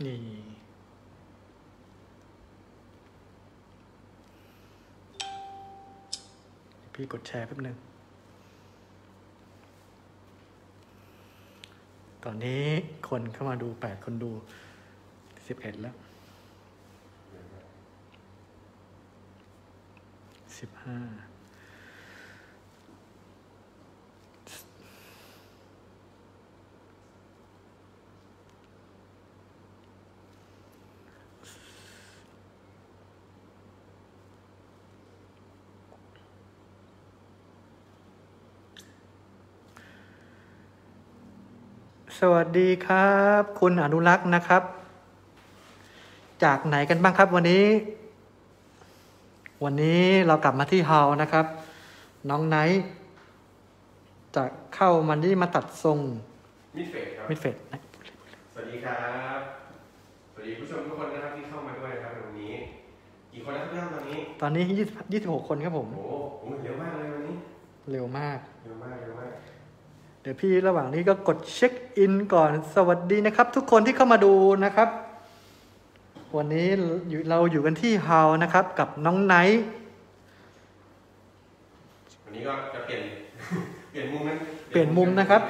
นี่พี่กดแชร์แป๊บนึงตอนนี้คนเข้ามาดู8 คนดู11แล้ว15สวัสดีครับคุณอนุรักษ์นะครับจากไหนกันบ้างครับวันนี้เรากลับมาที่เฮานะครับน้องไนท์จะเข้ามันที่มาตัดทรงมิดเฟดครับมิดเฟดสวัสดีครับสวัสดีผู้ชมทุกคนนะครับที่เข้ามาด้วยนะครับวันนี้กี่คนแล้วครับตอนนี้ 26 คนครับผมโอ้โหเร็วมากเลยวันนี้เร็วมากเเดี๋ยวพี่ระหว่างนี้ก็กดเช็คอินก่อนสวัสดีนะครับทุกคนที่เข้ามาดูนะครับวันนี้เราอยู่กันที่เฮานะครับกับน้องไนท์วันนี้ก็จะเปลี่ยนมุมนะครับ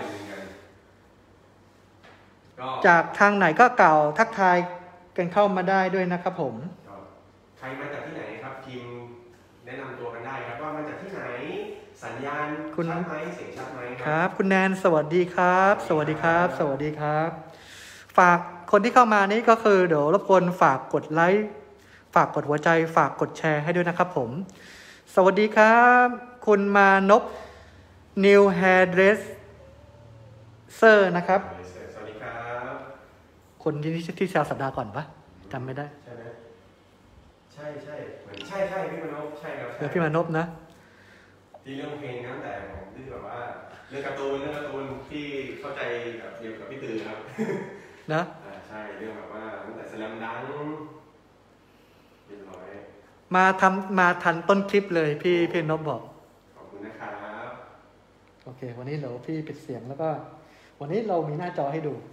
จากทางไหนก็กล่าวทักทายกันเข้ามาได้ด้วยนะครับผมใครมาจากที่ไหนครับพิมพ์แนะนำตัวกันได้ครับว่ามาจากที่ไหนสัญญาณชัดไหมเสียงชัดไหมครับคุณแนนสวัสดีครับสวัสดีครับฝากคนที่เข้ามานี้ก็คือเดี๋ยวรบกวนฝากกดไลค์ฝากกดหัวใจฝากกดแชร์ให้ด้วยนะครับผมสวัสดีครับคุณมานพ New Hairdresser นะครับสวัสดีครับคนที่แซวสัปดาห์ก่อนปะจำไม่ได้ใช่ไหมใช่เหมือนใช่พี่มานพใช่ครับพี่มานพนะที่เรื่องเพลงนั้นแต่ผมที่แบบว่าเรื่องการ์ตูนที่เข้าใจแบบเดียวกับพี่ตือครับนะใช่เรื่องแบบว่าตั้งแต่สแลมดังเรียบร้อยมาทันต้นคลิปเลยพี่นพบอกขอบคุณนะครับโอเควันนี้เดี๋ยวพี่ปิดเสียงแล้วก็วันนี้เรามีหน้าจอให้ดู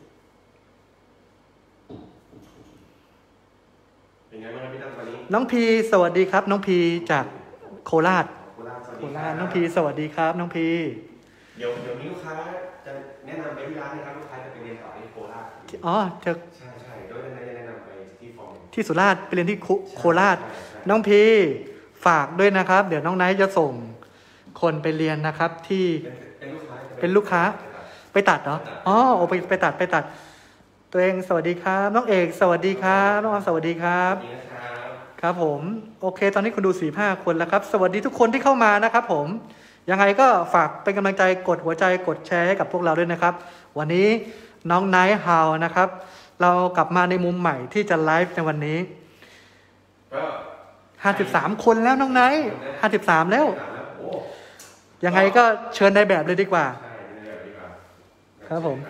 เป็นไงบ้างครับพี่ตั้มวันนี้น้องพีสวัสดีครับน้องพีจากโคราชน้องพีสวัสดีครับน้องพีเดี๋ยวมีลูกค้าจะแนะนำไปที่ร้านนะครับลูกค้าจะไปเรียนต่อที่โคราชใช่โดยจะแนะนำไปที่ฟอร์มที่สุราษฎร์ไปเรียนที่โคราชน้องพีฝากด้วยนะครับเดี๋ยวน้องไนท์จะส่งคนไปเรียนนะครับที่เป็นลูกค้าไปตัดเหรอไปตัดตัวเองสวัสดีครับน้องเอกสวัสดีครับน้องออมสวัสดีครับครับผมโอเคตอนนี้คุณดู45 คนแล้วครับสวัสดีทุกคนที่เข้ามานะครับผมยังไงก็ฝากเป็นกำลังใจกดหัวใจกดแชร์ให้กับพวกเราด้วยนะครับวันนี้น้องไนท์ฮาวนะครับเรากลับมาในมุมใหม่ที่จะไลฟ์ในวันนี้53 คนแล้วน้องไนท์53แล้วยังไงก็เชิญในแบบเลยดีกว่าครับผม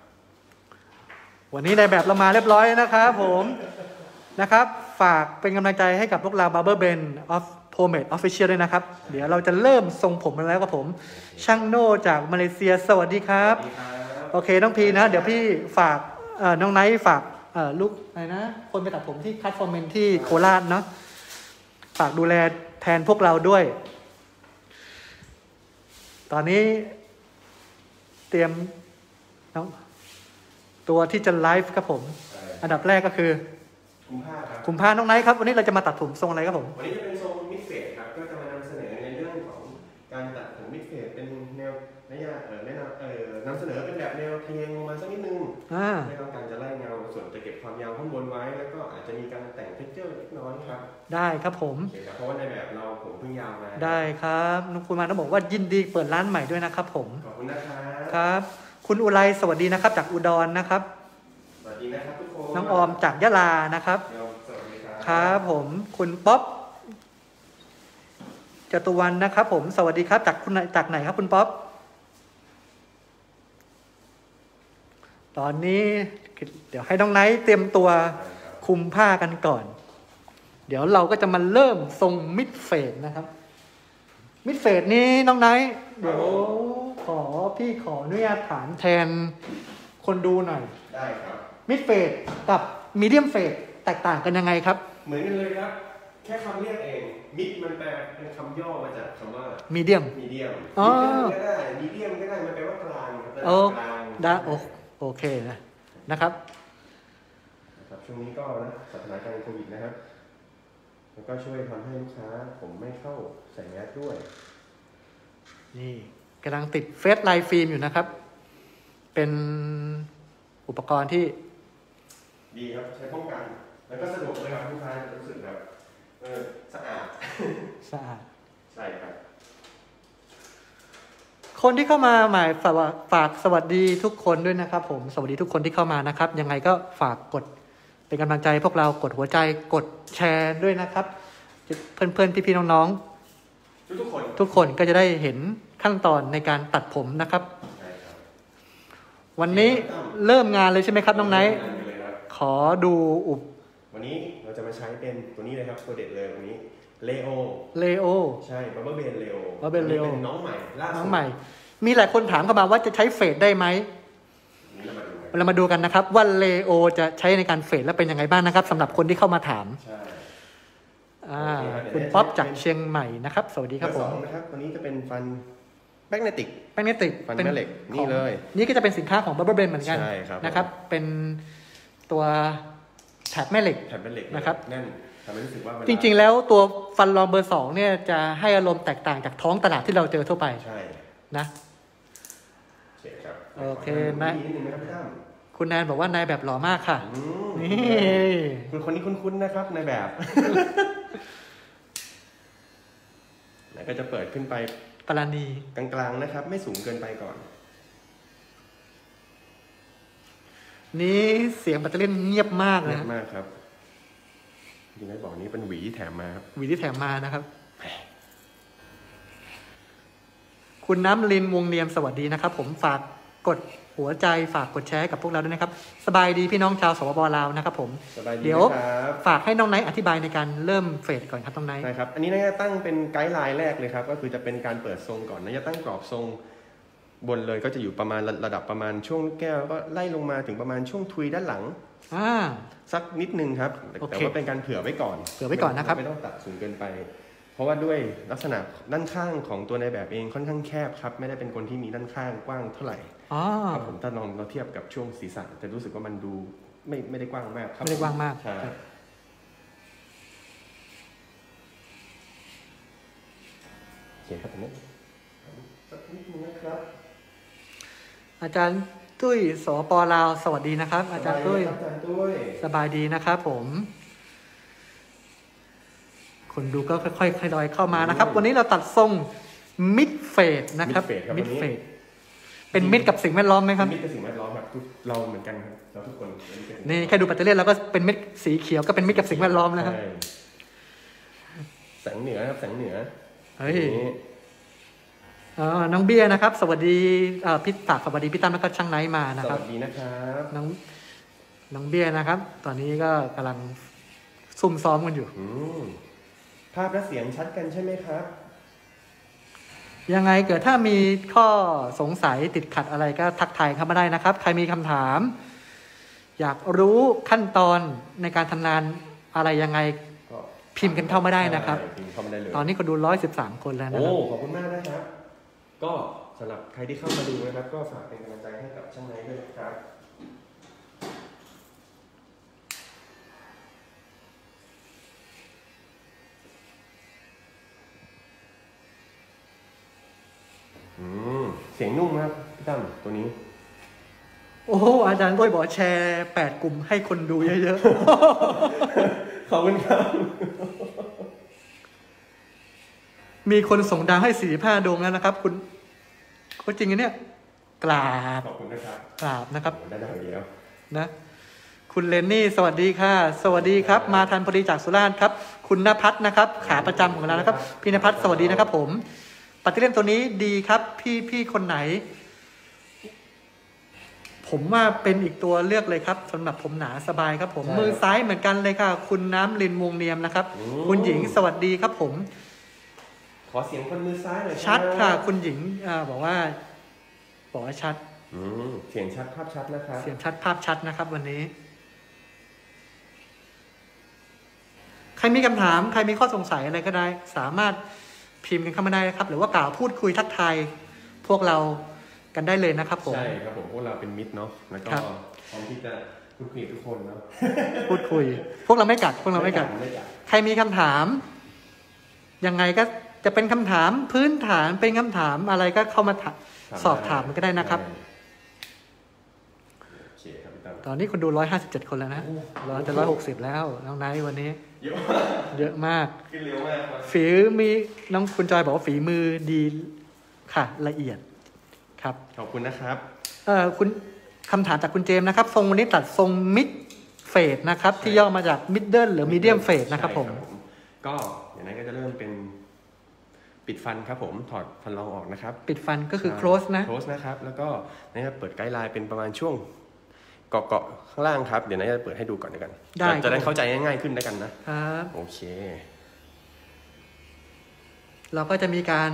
วันนี้ในแบบเรามาเรียบร้อยนะครับผมนะครับฝากเป็นกำลังใจให้กับพวกเรา Barber Ben of Pomade Official ด้วยนะครับเดี๋ยวเราจะเริ่มทรงผมกันแล้วกับผมช่างโน่จากมาเลเซียสวัสดีครับโอเคน้องพีนะเดี๋ยวพี่ฝากน้องไนท์ฝากลูกอะไรนะคนไปตัดผมที่คัทฟอร์เมนที่โคราชเนาะฝากดูแลแทนพวกเราด้วยตอนนี้เตรียมน้องตัวที่จะไลฟ์ครับผมอันดับแรกก็คือกุมภาน้องไนท์ครับวันนี้เราจะมาตัดผมทรงอะไรครับผมวันนี้จะเป็นทรงมิดเฟดครับก็จะมานำเสนอในเรื่องของการตัดผมมิดเฟดเป็นแนวนำเสนอเป็นแบบแนวทะแยงลงมาสักนิดนึงไม่ต้องการจะไล่เงาส่วนจะเก็บความยาวข้างบนไว้แล้วก็อาจจะมีการแต่งเท็กเจอร์เล็กน้อยครับได้ครับผมเพราะว่าในแบบเราผมเพิ่งยาวมาได้ครับน้องคุณมาต้องบอกว่ายินดีเปิดร้านใหม่ด้วยนะครับผมขอบคุณนะครับครับคุณอุไรสวัสดีนะครับจากอุดรนะครับสวัสดีนะครับทุกคนน้องออมจากยะลานะครับครับผมคุณป๊อปจตุวรรณนะครับผมสวัสดีครับจากไหนครับคุณป๊อปตอนนี้เดี๋ยวให้น้องไนท์เตรียมตัวคุมผ้ากันก่อนเดี๋ยวเราก็จะมาเริ่มทรงมิดเฟดนะครับมิดเฟดนี้น้องไนท์เดี๋ยวพี่ขออนุญาตถามแทนคนดูหน่อยได้ครับมิดเฟดกับมีเดียมเฟดแตกต่างกันยังไงครับเหมือนกันเลยครับแค่คำเรียกเองมิดมันแปลเป็นคำย่อมาจากคำว่ามีเดียมอ๋อก็ได้มีเดียมก็ได้มันแปลว่ากลางโอ้ได้โอเคนะครับช่วงนี้ก็นะสถานการณ์โควิดนะครับแล้วก็ช่วยทำให้ลูกค้าผมไม่เข้าใส่แมสด้วยนี่กำลังติดเฟสไลน์ฟิล์มอยู่นะครับเป็นอุปกรณ์ที่ดีครับใช้ป้องกันแล้วก็สะดวกเลยครับลูกค้ารู้สึกแบบสะอาดใช่ครับคนที่เข้ามาใหม่ฝากสวัสดีทุกคนด้วยนะครับผมสวัสดีทุกคนที่เข้ามานะครับยังไงก็ฝากกดเป็นกำลังใจพวกเรากดหัวใจกดแชร์ด้วยนะครับเพื่อนๆพี่ๆน้องๆทุกคนก็จะได้เห็นขั้นตอนในการตัดผมนะครับวันนี้เริ่มงานเลยใช่ไหมครับน้องไนท์ขอดูวันนี้เราจะมาใช้เป็นตัวนี้เลยครับตัวเด็ดเลยวันนี้เลโอใช่บับเบิ้ลเบนเลโอเป็นน้องใหม่ล่าสุดน้องใหม่มีหลายคนถามเข้ามาว่าจะใช้เฟดได้ไหมเรามาดูกันนะครับว่าเลโอจะใช้ในการเฟดแล้วเป็นยังไงบ้างนะครับสำหรับคนที่เข้ามาถามคุณป๊อปจากเชียงใหม่นะครับสวัสดีครับผมนะครับวันนี้จะเป็นฟันแมกเนติกฟันแม่เหล็กนี่เลยนี่ก็จะเป็นสินค้าของ Bubble Brain เหมือนกันนะครับเป็นตัวแถบแม่เหล็กนะครับแน่นทำให้รู้สึกว่าจริงๆแล้วตัวฟันรองเบอร์ 2เนี่ยจะให้อารมณ์แตกต่างจากท้องตลาดที่เราเจอทั่วไปใช่นะโอเคนะคุณแนนบอกว่านายแบบหล่อมากค่ะนี่คุณคนนี้คุ้นๆนะครับนายแบบแล้วก็จะเปิดขึ้นไปปราณีกลางๆนะครับไม่สูงเกินไปก่อนนี่เสียงแบตเตอรี่เงียบมากนะเงียบมากครับจริงๆบอกนี้เป็นหวีที่แถมมาครับหวีที่แถมมานะครับคุณน้ำลินวงเนียมสวัสดีนะครับผมฝากกดหัวใจฝากกดแชร์กับพวกเราด้วยนะครับสบายดีพี่น้องชาวสปป.ลาวนะครับผมเดี๋ยวฝากให้น้องไนท์อธิบายในการเริ่มเฟสก่อนครับน้องไนท์ใช่ครับอันนี้น่าจะตั้งเป็นไกด์ไลน์แรกเลยครับก็คือจะเป็นการเปิดทรงก่อนน่าจะตั้งกรอบทรงบนเลยก็จะอยู่ประมาณระดับประมาณช่วงแก้วแล้วก็ไล่ลงมาถึงประมาณช่วงทุยด้านหลังสักนิดนึงครับแต่ว่าเป็นการเผื่อไว้ก่อนนะครับไม่ต้องตัดสูงเกินไปเพราะว่าด้วยลักษณะด้านข้างของตัวในแบบเองค่อนข้างแคบครับไม่ได้เป็นคนที่มีด้านข้างกว้างเท่าไหร่ครับผมถ้าลองเราเทียบกับช่วงศีรษะจะรู้สึกว่ามันดูไม่ได้กว้างมากครับไม่ได้กว้างมากใช่โอเคครับผมสักนิดนึงนะครับอาจารย์ตุ้ยสปป.ลาวสวัสดีนะครับอาจารย์ตุ้ยสบายดีนะครับผมคนดูก็ค่อยๆทยอยเข้ามานะครับวันนี้เราตัดทรงมิดเฟดนะครับมิดเฟดเป็นมิดกับสิ่งแวดล้อมไหมครับมิดกับสิ่งแวดล้อมครับเราเหมือนกันครับเราทุกคนนี่แค่ดูแบตเตอรี่แล้วก็เป็นมิดสีเขียวก็เป็นมิดกับสิ่งแวดล้อมนะครับแสงเหนือครับแสงเหนือเฮ้ยน้องเบี้ยนะครับสวัสดีพี่ตากสวัสดีพี่ตั้มแล้วก็ช่างไนท์มานะครับสวัสดีนะครับน้องเบี้ยนะครับตอนนี้ก็กำลังซุ่มซ้อมกันอยู่ภาพและเสียงชัดกันใช่ไหมครับยังไงเกิดถ้ามีข้อสงสัยติดขัดอะไรก็ทักทายเข้ามาได้นะครับใครมีคำถามอยากรู้ขั้นตอนในการทำงานอะไรยังไงพิมพ์กันเข้ามาได้นะครับตอนนี้ก็ดู113 คนแล้วนะครับขอบคุณมากนะครับก็สำหรับใครที่เข้ามาดูนะครับก็ฝากเป็นกำลังใจให้กับช่างไนท์ด้วยนะครับเสียงนุ่มครับพี่ตั้มตัวนี้โอ้อาจารย์ก้อยบอกแชร์8 กลุ่มให้คนดูเยอะๆขอบคุณครับมีคนส่งดาวให้45 ดวงแล้วนะครับคุณก็จริงเนี่ยกราบขอบคุณนะครับกราบนะครับได้ดาวเดียวนะคุณเลนนี่สวัสดีค่ะสวัสดีครับมาทันพอดีจากสุราษฎร์ครับคุณณภัทรนะครับขาประจำของเรานะครับพี่ณภัทรสวัสดีนะครับผมปัตเตอร์เลียนตัวนี้ดีครับพี่คนไหนผมว่าเป็นอีกตัวเลือกเลยครับสำหรับผมหนาสบายครับผมมือซ้ายเหมือนกันเลยค่ะคุณน้ำลินวงเนียมนะครับคุณหญิงสวัสดีครับผมขอเสียงคนมือซ้ายหน่อยชัดค่ะคุณหญิงบอกว่าชัดเสียงชัดภาพชัดนะครับเสียงชัดภาพชัดนะครับวันนี้ใครมีคำถามใครมีข้อสงสัยอะไรก็ได้ สามารถพิมพ์กันเข้ามาได้นะครับ หรือว่ากล่าวพูดคุยทักทายพวกเรากันได้เลยนะครับผมใช่ครับผมพวกเราเป็นมิตรเนาะแล้วก็พร้อมที่จะพูดคุยทุกคนเนาะพูดคุยพวกเราไม่กัดใครมีคำถามยังไงก็จะเป็นคำถามพื้นฐานเป็นคำถามอะไรก็เข้ามาสอบถามมันก็ได้นะครับตอนนี้คนดู157 คนแล้วนะจะ160แล้วน้องไนท์วันนี้เยอะมากขึ้นเร็วมากฝีมีน้องคุณจอยบอกว่าฝีมือดีค่ะละเอียดครับขอบคุณนะครับคุณคำถามจากคุณเจมส์นะครับทรงวันนี้ตัดทรงมิดเฟดนะครับที่ย่อมาจากมิดเดิลหรือมีเดียมเฟดนะครับผมก็อย่างนั้นก็จะเริ่มเป็นปิดฟันครับผมถอดฟันรองออกนะครับปิดฟันก็คือ close นะ close นะครับแล้วก็นะครับเปิดไกด์ไลน์เป็นประมาณช่วงเกาะข้างล่างครับเดี๋ยวจะเปิดให้ดูก่อนด้วยกันจะได้เข้าใจง่ายๆขึ้นด้วยกันนะครับโอเคเราก็จะมีการ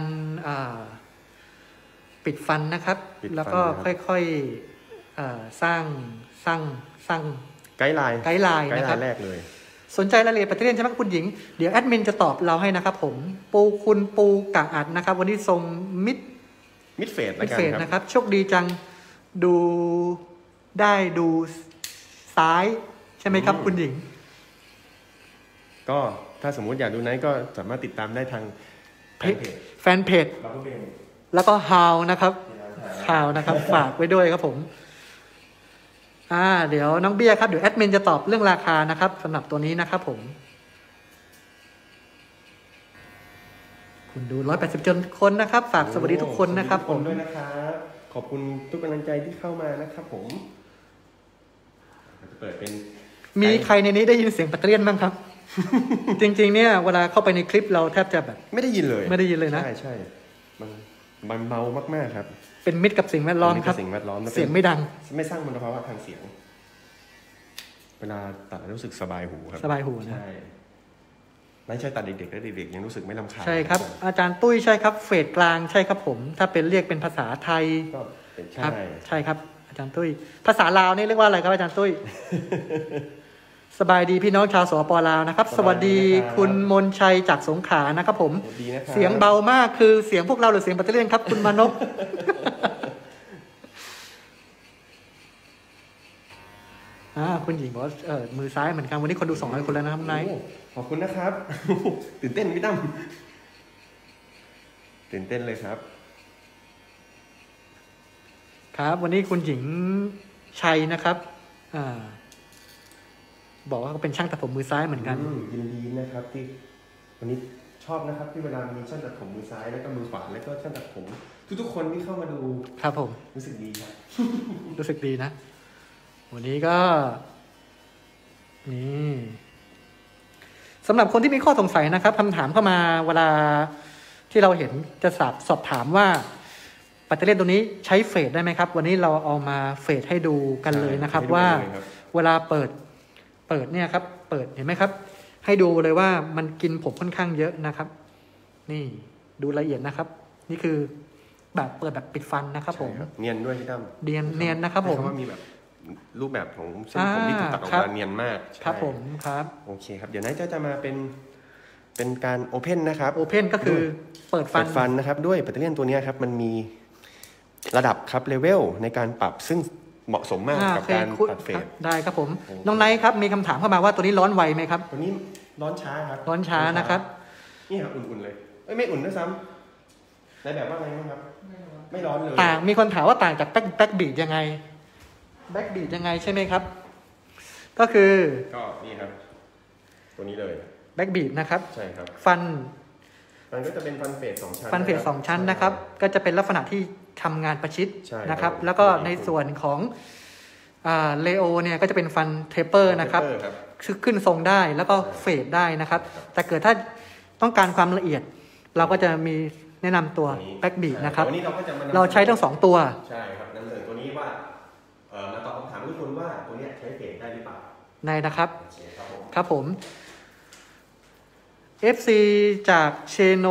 ปิดฟันนะครับแล้วก็ค่อยๆสร้างไกด์ไลน์นะครับแรกเลยสนใจรายละเอียดปัตเตอร์ใช่ไหมคุณหญิงเดี๋ยวแอดมินจะตอบเราให้นะครับผมคุณปูกะอัดนะครับวันนี้ทรงมิดเฟดนะครับโชคดีจังดูซ้ายใช่ไหมครับคุณหญิงก็ถ้าสมมุติอยากดูไหนก็สามารถติดตามได้ทางแฟนเพจแล้วก็ฮาวนะครับฝากไว้ด้วยครับผมเดี๋ยวน้องเบี้ยครับเดี๋ยวแอดมินจะตอบเรื่องราคานะครับสำหรับตัวนี้นะครับผมคุณดู180 คนนะครับฝากสวัสดีทุกคนนะครับผมด้วยนะครับขอบคุณทุกกำลังใจที่เข้ามานะครับผมจะเปิดเป็นมีใครในนี้ได้ยินเสียงปัตเตอร์บ้างครับ จริงๆเนี่ยเวลาเข้าไปในคลิปเราแทบจะแบบไม่ได้ยินเลยนะใช่มันเบามากๆครับเป็นมิตรกับสิ่งแวดล้อมครับเสียงไม่ดังไม่สร้างมลภาวะทางเสียงเวลาตัดรู้สึกสบายหูครับสบายหูนะใช่ไม่ใช่ตัดเด็กๆแล้วเด็กๆยังรู้สึกไม่รำคาญใช่ครับอาจารย์ตุ้ยใช่ครับเฟสกลางใช่ครับผมถ้าเป็นเรียกเป็นภาษาไทยก็เป็นใช่ครับอาจารย์ตุ้ยภาษาลาวนี่เรียกว่าอะไรครับอาจารย์ตุ้ยสบายดีพี่น้องชาวสปลาวนะครับสวัสดีคุณมนชัยจากสงขลานะครับผมเสียงเบามากคือเสียงพวกเราหรือเสียงปัตเตอร์ครับคุณมานพคุณหญิงบอกว่ามือซ้ายเหมือนกันวันนี้คนดู200 คนแล้วนะครับนายขอบคุณนะครับตื่นเต้นพี่ตั้มตื่นเต้นเลยครับครับวันนี้คุณหญิงชัยนะครับบอกว่าเขาเป็นช่างตัดผมมือซ้ายเหมือนกันยินดีนะครับที่วันนี้ชอบนะครับที่เวลามีช่างตัดผมมือซ้ายแล้วก็มือขวาแล้วก็ช่างตัดผมทุกๆคนที่เข้ามาดูครับผมรู้สึกดีครับรู้สึกดีนะวันนี้ก็นี่สำหรับคนที่มีข้อสงสัยนะครับคำถามเข้ามาเวลาที่เราเห็นจะสอบถามว่าปัตเตอร์ตัวนี้ใช้เฟดได้ไหมครับวันนี้เราเอามาเฟดให้ดูกันเลยนะครับว่าเวลาเปิดเนี่ยครับเปิดเห็นไหมครับให้ดูเลยว่ามันกินผมค่อนข้างเยอะนะครับนี่ดูละเอียดนะครับนี่คือแบบเปิดแบบปิดฟันนะครับผมเนียนด้วยพี่ตั้มเนียนนะครับผมว่ามีแบบรูปแบบของเส้นผมที่ถูกตัดออกมาเนียนมากครับผมครับโอเคครับเดี๋ยวนั้นจะมาเป็นการโอเพนนะครับโอเพนก็คือเปิดฟันนะครับด้วยปัตเตอร์ตัวนี้ครับมันมีระดับครับเลเวลในการปรับซึ่งเหมาะสมมากกับการตัดเฟดได้ครับผมน้องไนท์ครับมีคำถามเข้ามาว่าตัวนี้ร้อนไวไหมครับตัวนี้ร้อนช้าครับร้อนช้านะครับนี่ครับอุ่นๆเลยไม่อุ่นด้วยซ้ำในแบบว่าไงครับไม่ร้อนเลยต่างมีคนถามว่าต่างจากแบ็กบีดยังไงแบ็กบีดยังไงใช่ไหมครับก็นี่ครับตัวนี้เลยแบ็กบีดนะครับใช่ครับมันก็จะเป็นฟันเฟด2 ชั้นฟันเฟด2 ชั้นนะครับก็จะเป็นลักษณะที่ทำงานประชิดนะครับแล้วก็ในส่วนของเลโอเนี่ยก็จะเป็นฟันเทปเปอร์นะครับขึ้นทรงได้แล้วก็เฟดได้นะครับแต่เกิดถ้าต้องการความละเอียดเราก็จะมีแนะนำตัวแบ็กบีดนะครับเราใช้ทั้ง2ตัวใช่ครับนำเสนอตัวนี้ว่ามาตอบคำถามทุกคนว่าตัวนี้ใช้เฟดได้หรือเปล่าในนะครับครับผม FC จากเชโน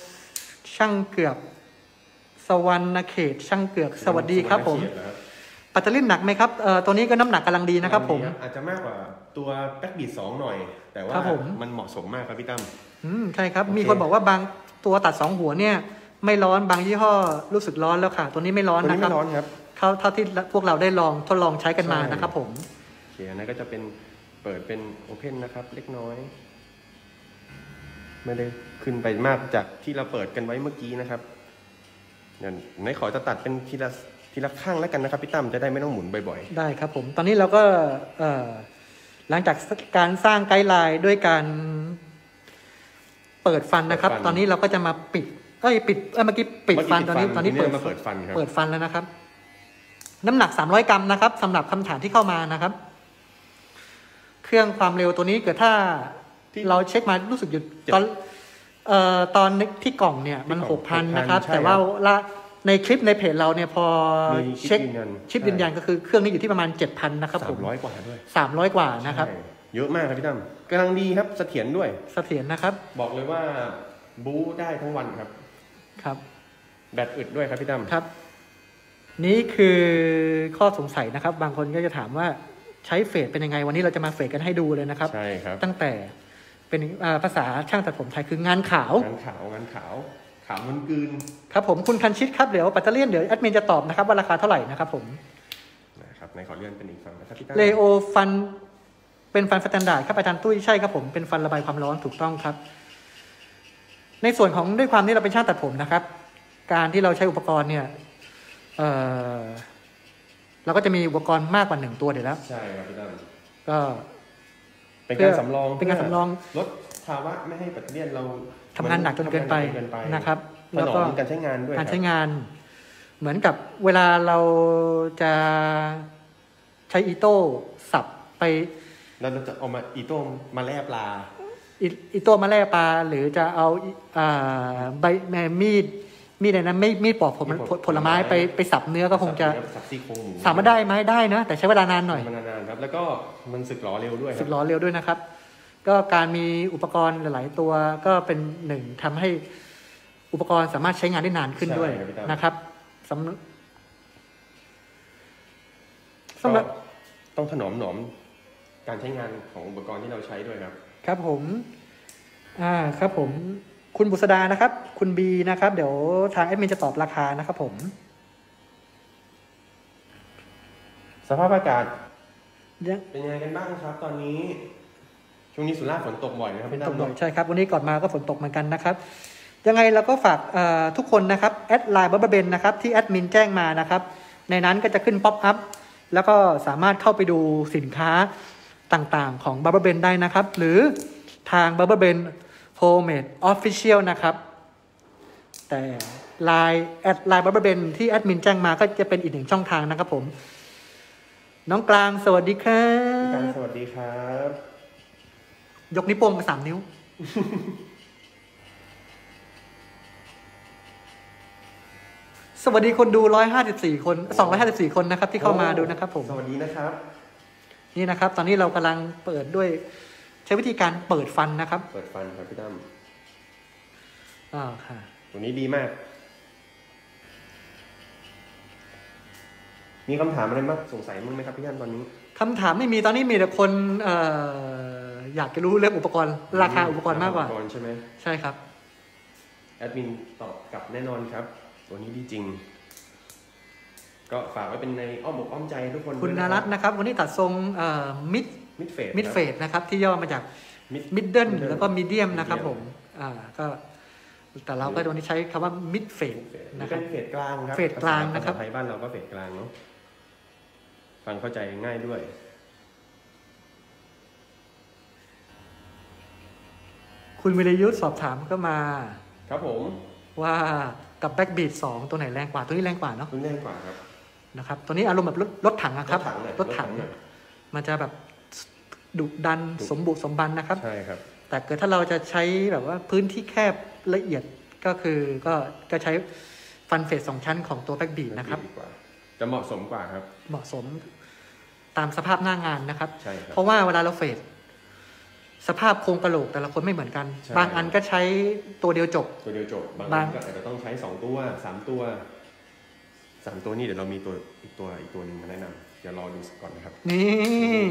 ช่างเกือบสวรรณเขตช่างเกือกสวัสดีครับผมปัตเตอร์ลินหนักไหมครับตัวนี้ก็น้ำหนักกำลังดีนะครับผมอาจจะมากกว่าตัวแบ็กบีท2หน่อยแต่ว่ามันเหมาะสมมากครับพี่ตั้มใช่ครับมีคนบอกว่าบางตัวตัด2หัวเนี่ยไม่ร้อนบางยี่ห้อรู้สึกร้อนแล้วค่ะตัวนี้ไม่ร้อนนะครับไม่ร้อนครับเท่าที่พวกเราได้ทดลองใช้กันมานะครับผมโอเคอันนั้นก็จะเป็นเปิดเป็นโอเพนนะครับเล็กน้อยไม่ได้ขึ้นไปมากจากที่เราเปิดกันไว้เมื่อกี้นะครับเดี๋ยวไหนขอจะตัดเป็นทีละข้างแล้วกันนะครับพี่ตั้มจะได้ไม่ต้องหมุนบ่อยๆได้ครับผมตอนนี้เราก็หลังจากการสร้างไกด์ไลน์ด้วยการเปิดฟันนะครับตอนนี้เราก็จะมาปิดเมื่อกี้ปิดฟันตอนนี้เปิดฟันครับเปิดฟันแล้วนะครับน้ำหนัก300 กรัมนะครับสำหรับคำถามที่เข้ามานะครับเครื่องความเร็วตัวนี้เกิดถ้าเราเช็คมารู้สึกอยู่ตอนที่กล่องเนี่ยมัน 6,000 นะครับแต่ว่าในคลิปในเพจเราเนี่ยพอเช็คชิปยืนยันก็คือเครื่องนี้อยู่ที่ประมาณ 7,000 นะครับผม 300 กว่าด้วย 300 กว่านะครับเยอะมากครับพี่ตั้มกำลังดีครับเสถียรด้วยเสถียรนะครับบอกเลยว่าบู๊ได้ทั้งวันครับแบตอึดด้วยครับพี่ตั้มครับนี่คือข้อสงสัยนะครับบางคนก็จะถามว่าใช้เฟดเป็นยังไงวันนี้เราจะมาเฟดกันให้ดูเลยนะครับใช่ครับตั้งแต่เป็นภาษาช่างตัดผมไทยคืองานขาวขาวมันกืนครับผมคุณคันชิดครับเดี๋ยวปัตเตอร์เลียนเดี๋ยวแอดมินจะตอบนะครับว่าราคาเท่าไหร่นะครับผมนะครับในขอเลื่อนเป็นอีกฝั่งนะครับพี่ตั้มเลโอฟันเป็นฟันสแตนดาร์ดครับอาจารย์ตุ้ยใช่ครับผมเป็นฟันระบายความร้อนถูกต้องครับในส่วนของด้วยความที่เราเป็นช่างตัดผมนะครับการที่เราใช้อุปกรณ์เนี่ยเราก็จะมีอุปกรณ์มากกว่า1ตัวเดี๋ยวแล้วใช่ครับพี่ตั้มก็เป็นการสำรองลดภาวะไม่ให้ปัตเตอร์เลียนเราทำงานหนักจนเกินไปนะครับแล้วก็การใช้งานด้วยการใช้งานเหมือนกับเวลาเราจะใช้อีโต้สับไปเราจะเอามาอีโต้มาแล่ปลาอีโต้มาแล่ปลาหรือจะเอาใบมีดอะไรนะมีดปอกผลไม้ไปสับเนื้อก็คงจะสับมาได้ไหมได้นะแต่ใช้เวลานานหน่อยนานครับแล้วก็มันสึกหรอเร็วด้วยนะครับก็การมีอุปกรณ์หลายๆตัวก็เป็นหนึ่งทำให้อุปกรณ์สามารถใช้งานได้นานขึ้นด้วยนะครับสำหรับต้องถนอมการใช้งานของอุปกรณ์ที่เราใช้ด้วยครับครับผมครับผมคุณบุษดานะครับคุณบีนะครับเดี๋ยวทางแอดมินจะตอบราคานะครับผมสภาพอากาศเป็นยังไงกันบ้างครับตอนนี้ช่วงนี้สุราษฎร์ฝนตกบ่อยนะครับพี่ตั้มใช่ครับวันนี้ก่อนมาก็ฝนตกเหมือนกันนะครับยังไงเราก็ฝากทุกคนนะครับแอดไลน์บับเบิ้ลเบนนะครับที่แอดมินแจ้งมานะครับในนั้นก็จะขึ้นป๊อปอัพแล้วก็สามารถเข้าไปดูสินค้าต่างๆของบับเบิ้ลเบนได้นะครับหรือทางบับเบิ้ลเบนโฮมเมดออฟฟิเชียลนะครับแต่ไลน์บับเบิ้ลเบนที่แอดมินแจ้งมาก็จะเป็นอีก1ช่องทางนะครับผมน้องกลางสวัสดีครับกลางสวัสดีครับยกนิ้วโป้งกับ3 นิ้วสวัสดีคนดู154 คน254 คนนะครับที่เข้ามาดูนะครับผมสวัสดีนะครับนี่นะครับตอนนี้เรากำลังเปิดด้วยใช้วิธีการเปิดฟันนะครับเปิดฟันครับพี่ตั้มค่ะตัวนี้ดีมากมีคำถามอะไรบ้างสงสัยมั้งไหมครับพี่ตั้มตอนนี้คำถามไม่มีตอนนี้มีแต่คนอยากจะรู้เรื่องอุปกรณ์ราคาอุปกรณ์มากกว่าใช่ไหมใช่ครับแอดมินตอบกลับแน่นอนครับตัวนี้ดีจริงก็ฝากไว้เป็นในอ้อมอกอ้อมใจทุกคนคุณนารัตน์นะครับวันนี้ตัดทรงมิดเฟดนะครับที่ย่อมาจากมิดเดิลแล้วก็มีเดียมนะครับผมก็แต่เราก็วันนี้ใช้คำว่ามิดเฟดนะครับเฟดกลางครับเฟดกลางนะครับไทยบ้านเราก็เฟดกลางเนาะฟังเข้าใจง่ายด้วยคุณวิรยุทธ์สอบถามก็มาครับผมว่ากับแบ็กบีท2ตัวไหนแรงกว่าตัวนี้แรงกว่าเนาะตัวนี้แรงกว่าครับนะครับตัวนี้อารมณ์แบบรถถังนะครับรถถังมันจะแบบดุดันสมบุกสมบันนะครับใช่ครับแต่เกิดถ้าเราจะใช้แบบว่าพื้นที่แคบละเอียดก็คือก็ใช้ฟันเฟส2 ชั้นของตัวแบ็กบีทนะครับจะเหมาะสมกว่าครับเหมาะสมตามสภาพหน้างานนะครับใช่ครับเพราะว่าเวลาเราเฟสสภาพโครงกระโหลกแต่ละคนไม่เหมือนกันบางอันก็ใช้ตัวเดียวจบบางอันก็อาจจะต้องใช้2 ตัว3 ตัว 3 ตัวนี้เดี๋ยวเรามีอีกตัวหนึ่งมาแนะนำเดี๋ยวรอดูก่อนนะครับนี่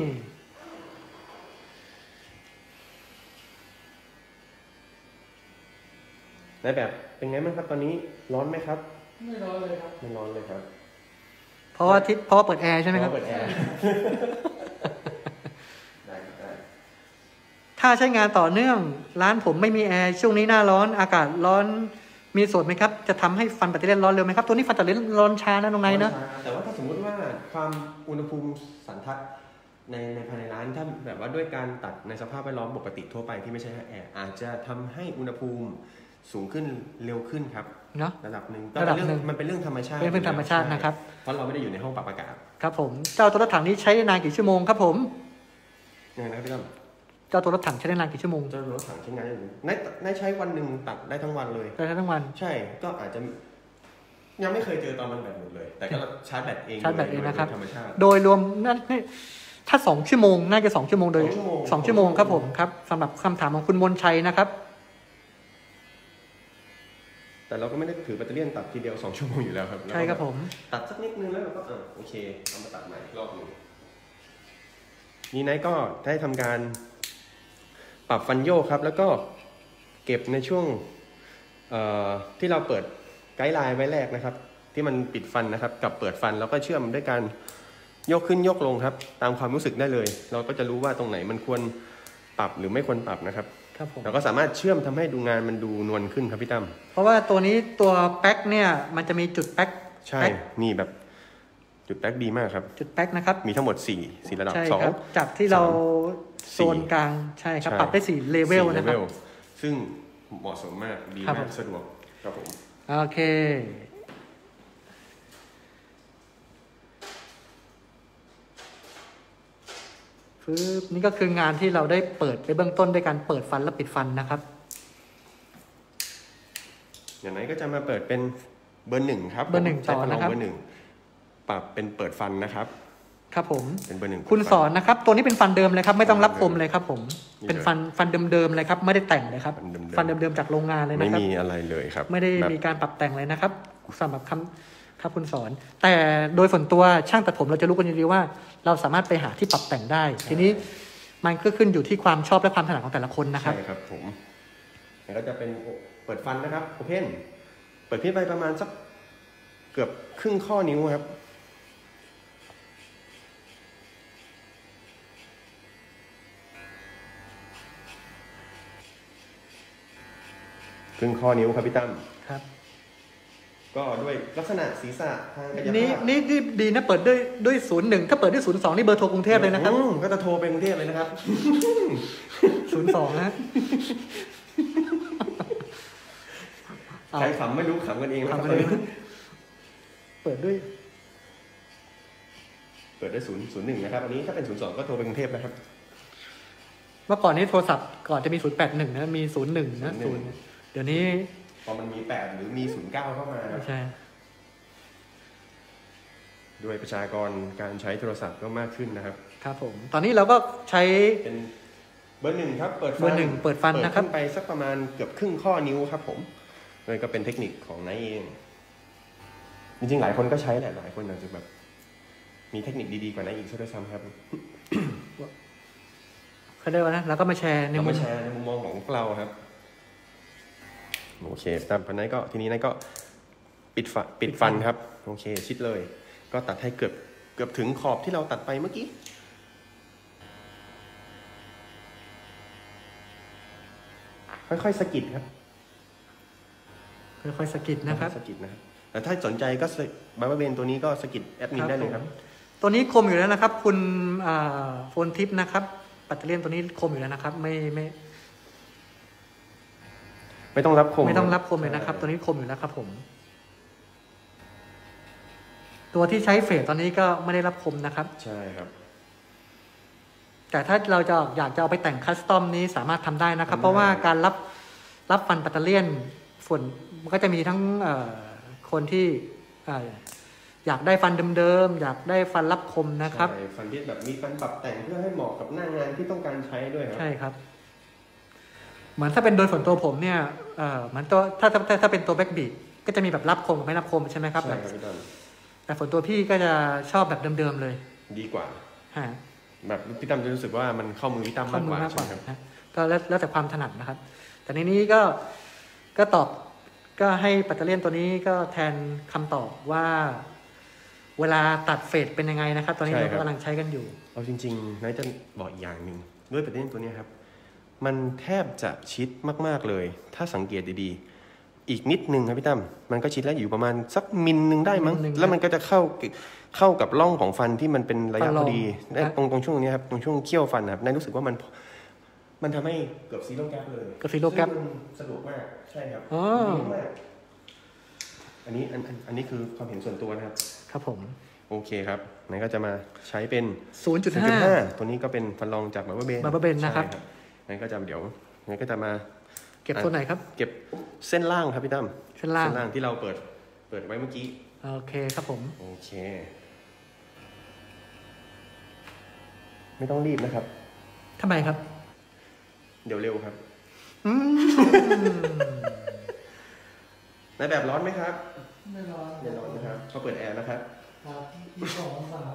ในแบบเป็นไงบ้างครับตอนนี้ร้อนไหมครับไม่ร้อนเลยครับไม่ร้อนเลยครับเพราะว่าเปิดแอร์ใช่ไหมครับเปิดแอร์ถ้าใช้งานต่อเนื่องร้านผมไม่มีแอร์ช่วงนี้หน้าร้อนอากาศร้อนมีส่วนไหมครับจะทำให้ฟันปัตเตอร์เลียนร้อนเร็วไหมครับตัวนี้ฟันปัตเตอร์เลียนร้อนช้านะตรงไหนนะแต่ว่าถ้าสมมติว่าความอุณหภูมิสันทัดในภายในร้านถ้าแบบว่าด้วยการตัดในสภาพแวดล้อมปกติทั่วไปที่ไม่ใช่แอร์อาจจะทำให้อุณหภูมิสูงขึ้นเร็วขึ้นครับเนาะระดับหนึ่งมันเป็นเรื่องธรรมชาติเป็นเรื่องธรรมชาตินะครับเพราะเราไม่ได้อยู่ในห้องปรับอากาศครับผมเจ้าตัวรถถังนี้ใช้นานกี่ชั่วโมงครับผมยังไงนะครับพี่ตั้มเจ้าตัวรถถังใช้ได้นานกี่ชั่วโมงเจ้าตัวรถถังใช้งานได้ใช้วันหนึ่งตัดได้ทั้งวันเลยได้ทั้งวันใช่ก็อาจจะยังไม่เคยเจอตอนมันแบตหมดเลยแต่ก็ชาร์จแบตเองนะครับโดยรวมนั่นถ้า2 ชั่วโมงน่าจะ2 ชั่วโมงโดย2 ชั่วโมงครับผมครับสำหรับคำถามของคุณมนชัยนะครับแต่เราก็ไม่ได้ถือแบตเตอรี่ตัดทีเดียว2 ชั่วโมงอยู่แล้วครับใช่ครับผมตัดสักนิดนึงแล้วเราก็โอเคเอามาตัดใหม่รอบนึงนี่ไนท์ก็ได้ทำการปรับฟันโยกครับแล้วก็เก็บในช่วงที่เราเปิดไกด์ไลน์ไว้แรกนะครับที่มันปิดฟันนะครับกับเปิดฟันแล้วก็เชื่อมด้วยการยกขึ้นยกลงครับตามความรู้สึกได้เลยเราก็จะรู้ว่าตรงไหนมันควรปรับหรือไม่ควรปรับนะครับเราก็สามารถเชื่อมทำให้ดูงานมันดูนวลขึ้นครับพี่ตั้มเพราะว่าตัวนี้ตัวแป๊กเนี่ยมันจะมีจุดแป๊กใช่นี่แบบจุดแป๊กดีมากครับจุดแป๊กนะครับมีทั้งหมด4ระดับ 2จากที่เราโซนกลางใช่ครับปรับได้4เลเวลนะครับซึ่งเหมาะสมมากดีมากสะดวกครับผมโอเคนี่ก็คืองานที่เราได้เปิดไปเบื้องต้นด้วยการเปิดฟันและปิดฟันนะครับอย่างไรก็จะมาเปิดเป็นเบอร์ 1ครับเบอร์ 1ต่อนะครับเบอร์ 1ปรับเป็นเปิดฟันนะครับครับผมเป็นเบอร์ 1 คุณสอนนะครับตัวนี้เป็นฟันเดิมเลยครับไม่ต้องรับคมเลยครับผมเป็นฟันเดิมๆเลยครับไม่ได้แต่งเลยครับฟันเดิมๆจากโรงงานเลยนะครับไม่มีอะไรเลยครับไม่ได้มีการปรับแต่งเลยนะครับสำหรับครับคุณสอนแต่โดยส่วนตัวช่างตัดผมเราจะรู้กันดีว่าเราสามารถไปหาที่ปรับแต่งได้ทีนี้มันก็ขึ้นอยู่ที่ความชอบและความถนัดของแต่ละคนนะครับใช่ครับผมแล้วก็จะเป็นเปิดฟันนะครับโอเพนเปิดขึ้นไปประมาณสักเกือบครึ่งข้อนิ้วครับครึ่งข้อนิ้วครับพี่ตั้มครับก็ด้วยลักษณะศีรษะทางกายภาพนี่ดีนะเปิดด้วย01ถ้าเปิดด้วย02นี่เบอร์โทรกรุงเทพเลยนะครับก็จะโทรไปกรุงเทพเลยนะครับ 02นะใครขำไม่รู้ขำกันเองนะครับเปิดด้วย001นะครับอันนี้ถ้าเป็น02ก็โทรไปกรุงเทพนะครับเมื่อก่อนนี้โทรศัพท์ก่อนจะมี081นะมี01นะ0เดี๋ยวนี้พอมันมี8หรือมี09เข้ามาใช่ด้วยประชากรการใช้โทรศัพท์ก็มากขึ้นนะครับครับผมตอนนี้เราก็ใช้เป็นเบอร์ 1ครับเปิดฟันนะครับไปสักประมาณเกือบครึ่งข้อนิ้วครับผมเลยก็เป็นเทคนิคของนายเองจริงๆหลายคนก็ใช้แหละหลายคนอาจจะแบบมีเทคนิคดีๆกว่านายอีกซะด้วยซ้ำครับเขาได้ว่านะแล้วก็มาแชร์ในมุมมองของเราครับโอเคตามพันนั้นก็ทีนี้นั่นก็ปิดฟันครับโอเคชิดเลยก็ตัดให้เกือบถึงขอบที่เราตัดไปเมื่อกี้ค่อยๆสะกิดครับค่อยๆสะกิดนะครับแต่ถ้าสนใจก็บาร์เบนตัวนี้ก็สะกิดแอดมินได้เลยครับตัวนี้คมอยู่แล้วนะครับคุณโฟนทิปนะครับปัตเตอร์เลียนตัวนี้คมอยู่แล้วนะครับไม่ต้องรับคมเลยนะครับตัวนี้คมอยู่แล้วครับผมตัวที่ใช้เฟสตอนนี้ก็ไม่ได้รับคมนะครับใช่ครับแต่ถ้าเราจะอยากจะเอาไปแต่งคัสตอมนี้สามารถทำได้นะครับเพราะว่าการรับฟันปัตเตอร์เลียนฝุ่นมันก็จะมีทั้งคนที่อยากได้ฟันเดิมๆอยากได้ฟันรับคมนะครับฟันที่แบบมีฟันปรับแต่งเพื่อให้เหมาะกับหน้างานที่ต้องการใช้ด้วยครับใช่ครับเหมือนถ้าเป็นโดยส่วนตัวผมเนี่ยมันตัวถ้าเป็นตัวแบ็กบีทก็จะมีแบบรับคมกับไม่รับคมใช่ไหมครับใช่ครับแต่ส่วนตัวพี่ก็จะชอบแบบเดิมๆเลยดีกว่าฮะแบบพี่ตั้มจะรู้สึกว่ามันเข้ามือพี่ตั้มมากกว่าใช่ไหมครับนะก็แล้วแต่ความถนัดนะครับ แต่ในนี้ก็ตอบก็ให้ปัตเตอร์เลียนตัวนี้ก็แทนคำตอบว่าเวลาตัดเฟดเป็นยังไงนะครับ ตอนนี้เรากำลังใช้กันอยู่เอาจริงๆนายจะบอกอีกอย่างหนึ่งด้วยปัตเตอร์เลียนตัวนี้ครับมันแทบจะชิดมากๆเลย ถ้าสังเกตดีๆอีกนิดนึงครับพี่ตั้มมันก็ชิดแล้วอยู่ประมาณสักมิลนึงได้มั้งแล้วมันก็จะเข้ากับร่องของฟันที่มันเป็นระยะพอดีตรงช่วงนี้ครับตรงช่วงเขี้ยวฟันครับนายรู้สึกว่ามันทำให้เกือบซีโร่แกปเลยก็ซีโร่แกปสะดวกมากใช่ครับดีมากอันนี้คือความเห็นส่วนตัวนะครับครับผมโอเคครับนายก็จะมาใช้เป็น 0.5 ตัวนี้ก็เป็นฟันรองจากบับเบิ้ลเบนนะครับนายก็จะเดี๋ยว งั้นก็จะมาเก็บตัวไหนครับเก็บเส้นล่างครับพี่ตั้มเส้นล่างที่เราเปิดไว้เมื่อกี้โอเคครับผมโอเคไม่ต้องรีบนะครับทำไมครับเดี๋ยวเร็วครับในแบบร้อนไหมครับไม่ร้อนนะครับเขาเปิดแอร์นะครับ 22 องศา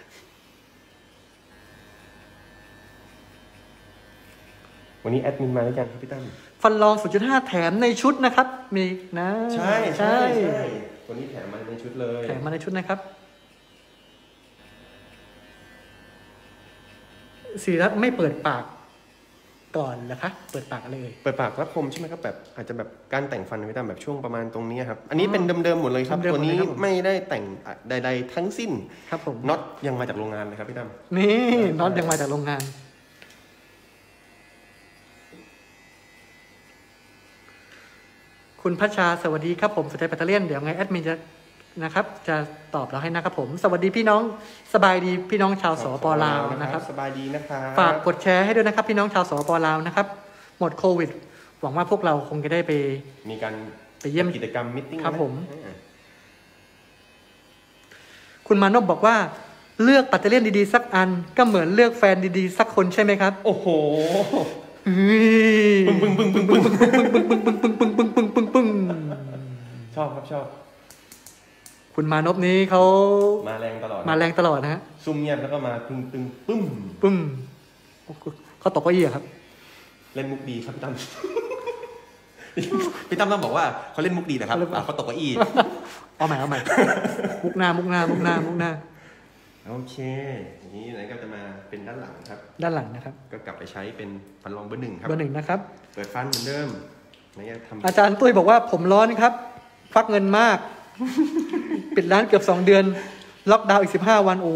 วันนี้แอดมินมาแล้วกันครับพี่ตั้มฟันรอง 0.5 แถมในชุดนะครับมีนะใช่วันนี้แถมมาในชุดเลยแถมมาในชุดนะครับศิริรัตน์ไม่เปิดปากก่อนเหรอคะเปิดปากเลยเปิดปากรับคมใช่ไหมครับแบบอาจจะแบบการแต่งฟันพี่ตั้มแบบช่วงประมาณตรงนี้ครับอันนี้เป็นเดิมๆหมดเลยครับตัวนี้ไม่ได้แต่งใดๆทั้งสิ้นครับผมน็อตยังมาจากโรงงานเลยครับพี่ตั้มนี่น็อตยังมาจากโรงงานคุณพัชชาสวัสดีครับผมสนใจปัตเตอร์เลียนเดี๋ยวไงแอดมินจะนะครับจะตอบเราให้นะครับผมสวัสดีพี่น้องสบายดีพี่น้องชาวสป.ลาวนะครับสบายดีนะครับฝากกดแชร์ให้ด้วยนะครับพี่น้องชาวสป.ลาวนะครับหมดโควิดหวังว่าพวกเราคงจะได้ไปมีการไปเยี่ยมกิจกรรมมิทติ้งครับผมคุณมานพบอกว่าเลือกปัตเตอร์เลียนดีๆสักอันก็เหมือนเลือกแฟนดีๆสักคนใช่ไหมครับโอ้โหปึ้งปึ้งปึ้งปึ้งปึ้งปึ้งปึ้งปึ้งปึ้งปึ้งปึ้งปึ้งปึ้งปึ้งปึ้งชอบครับชอบคุณมานพนี้เขามาแรงตลอดนะฮะซุ่มเงียบแล้วก็มาปึ้งปึ้งปึ้งปึ้งเขาตกเก้าอี้ครับเล่นมุกดีครับพี่ตั้มพี่ตั้มต้องบอกว่าเขาเล่นมุกดีนะครับเขาตกเก้าอี้เอาใหม่มุกหน้าโอเคนี้ไหนก็จะมาเป็นด้านหลังครับด้านหลังนะครับก็กลับไปใช้เป็นฟันรองเบอร์ 1ครับเบอร์ 1นะครับเปิดฟันเหมือนเดิมอาจารย์ตุ้ยบอกว่าผมร้อนครับฟักเงินมากปิดร้านเกือบ2 เดือนล็อกดาวน์อีก15 วันโอ้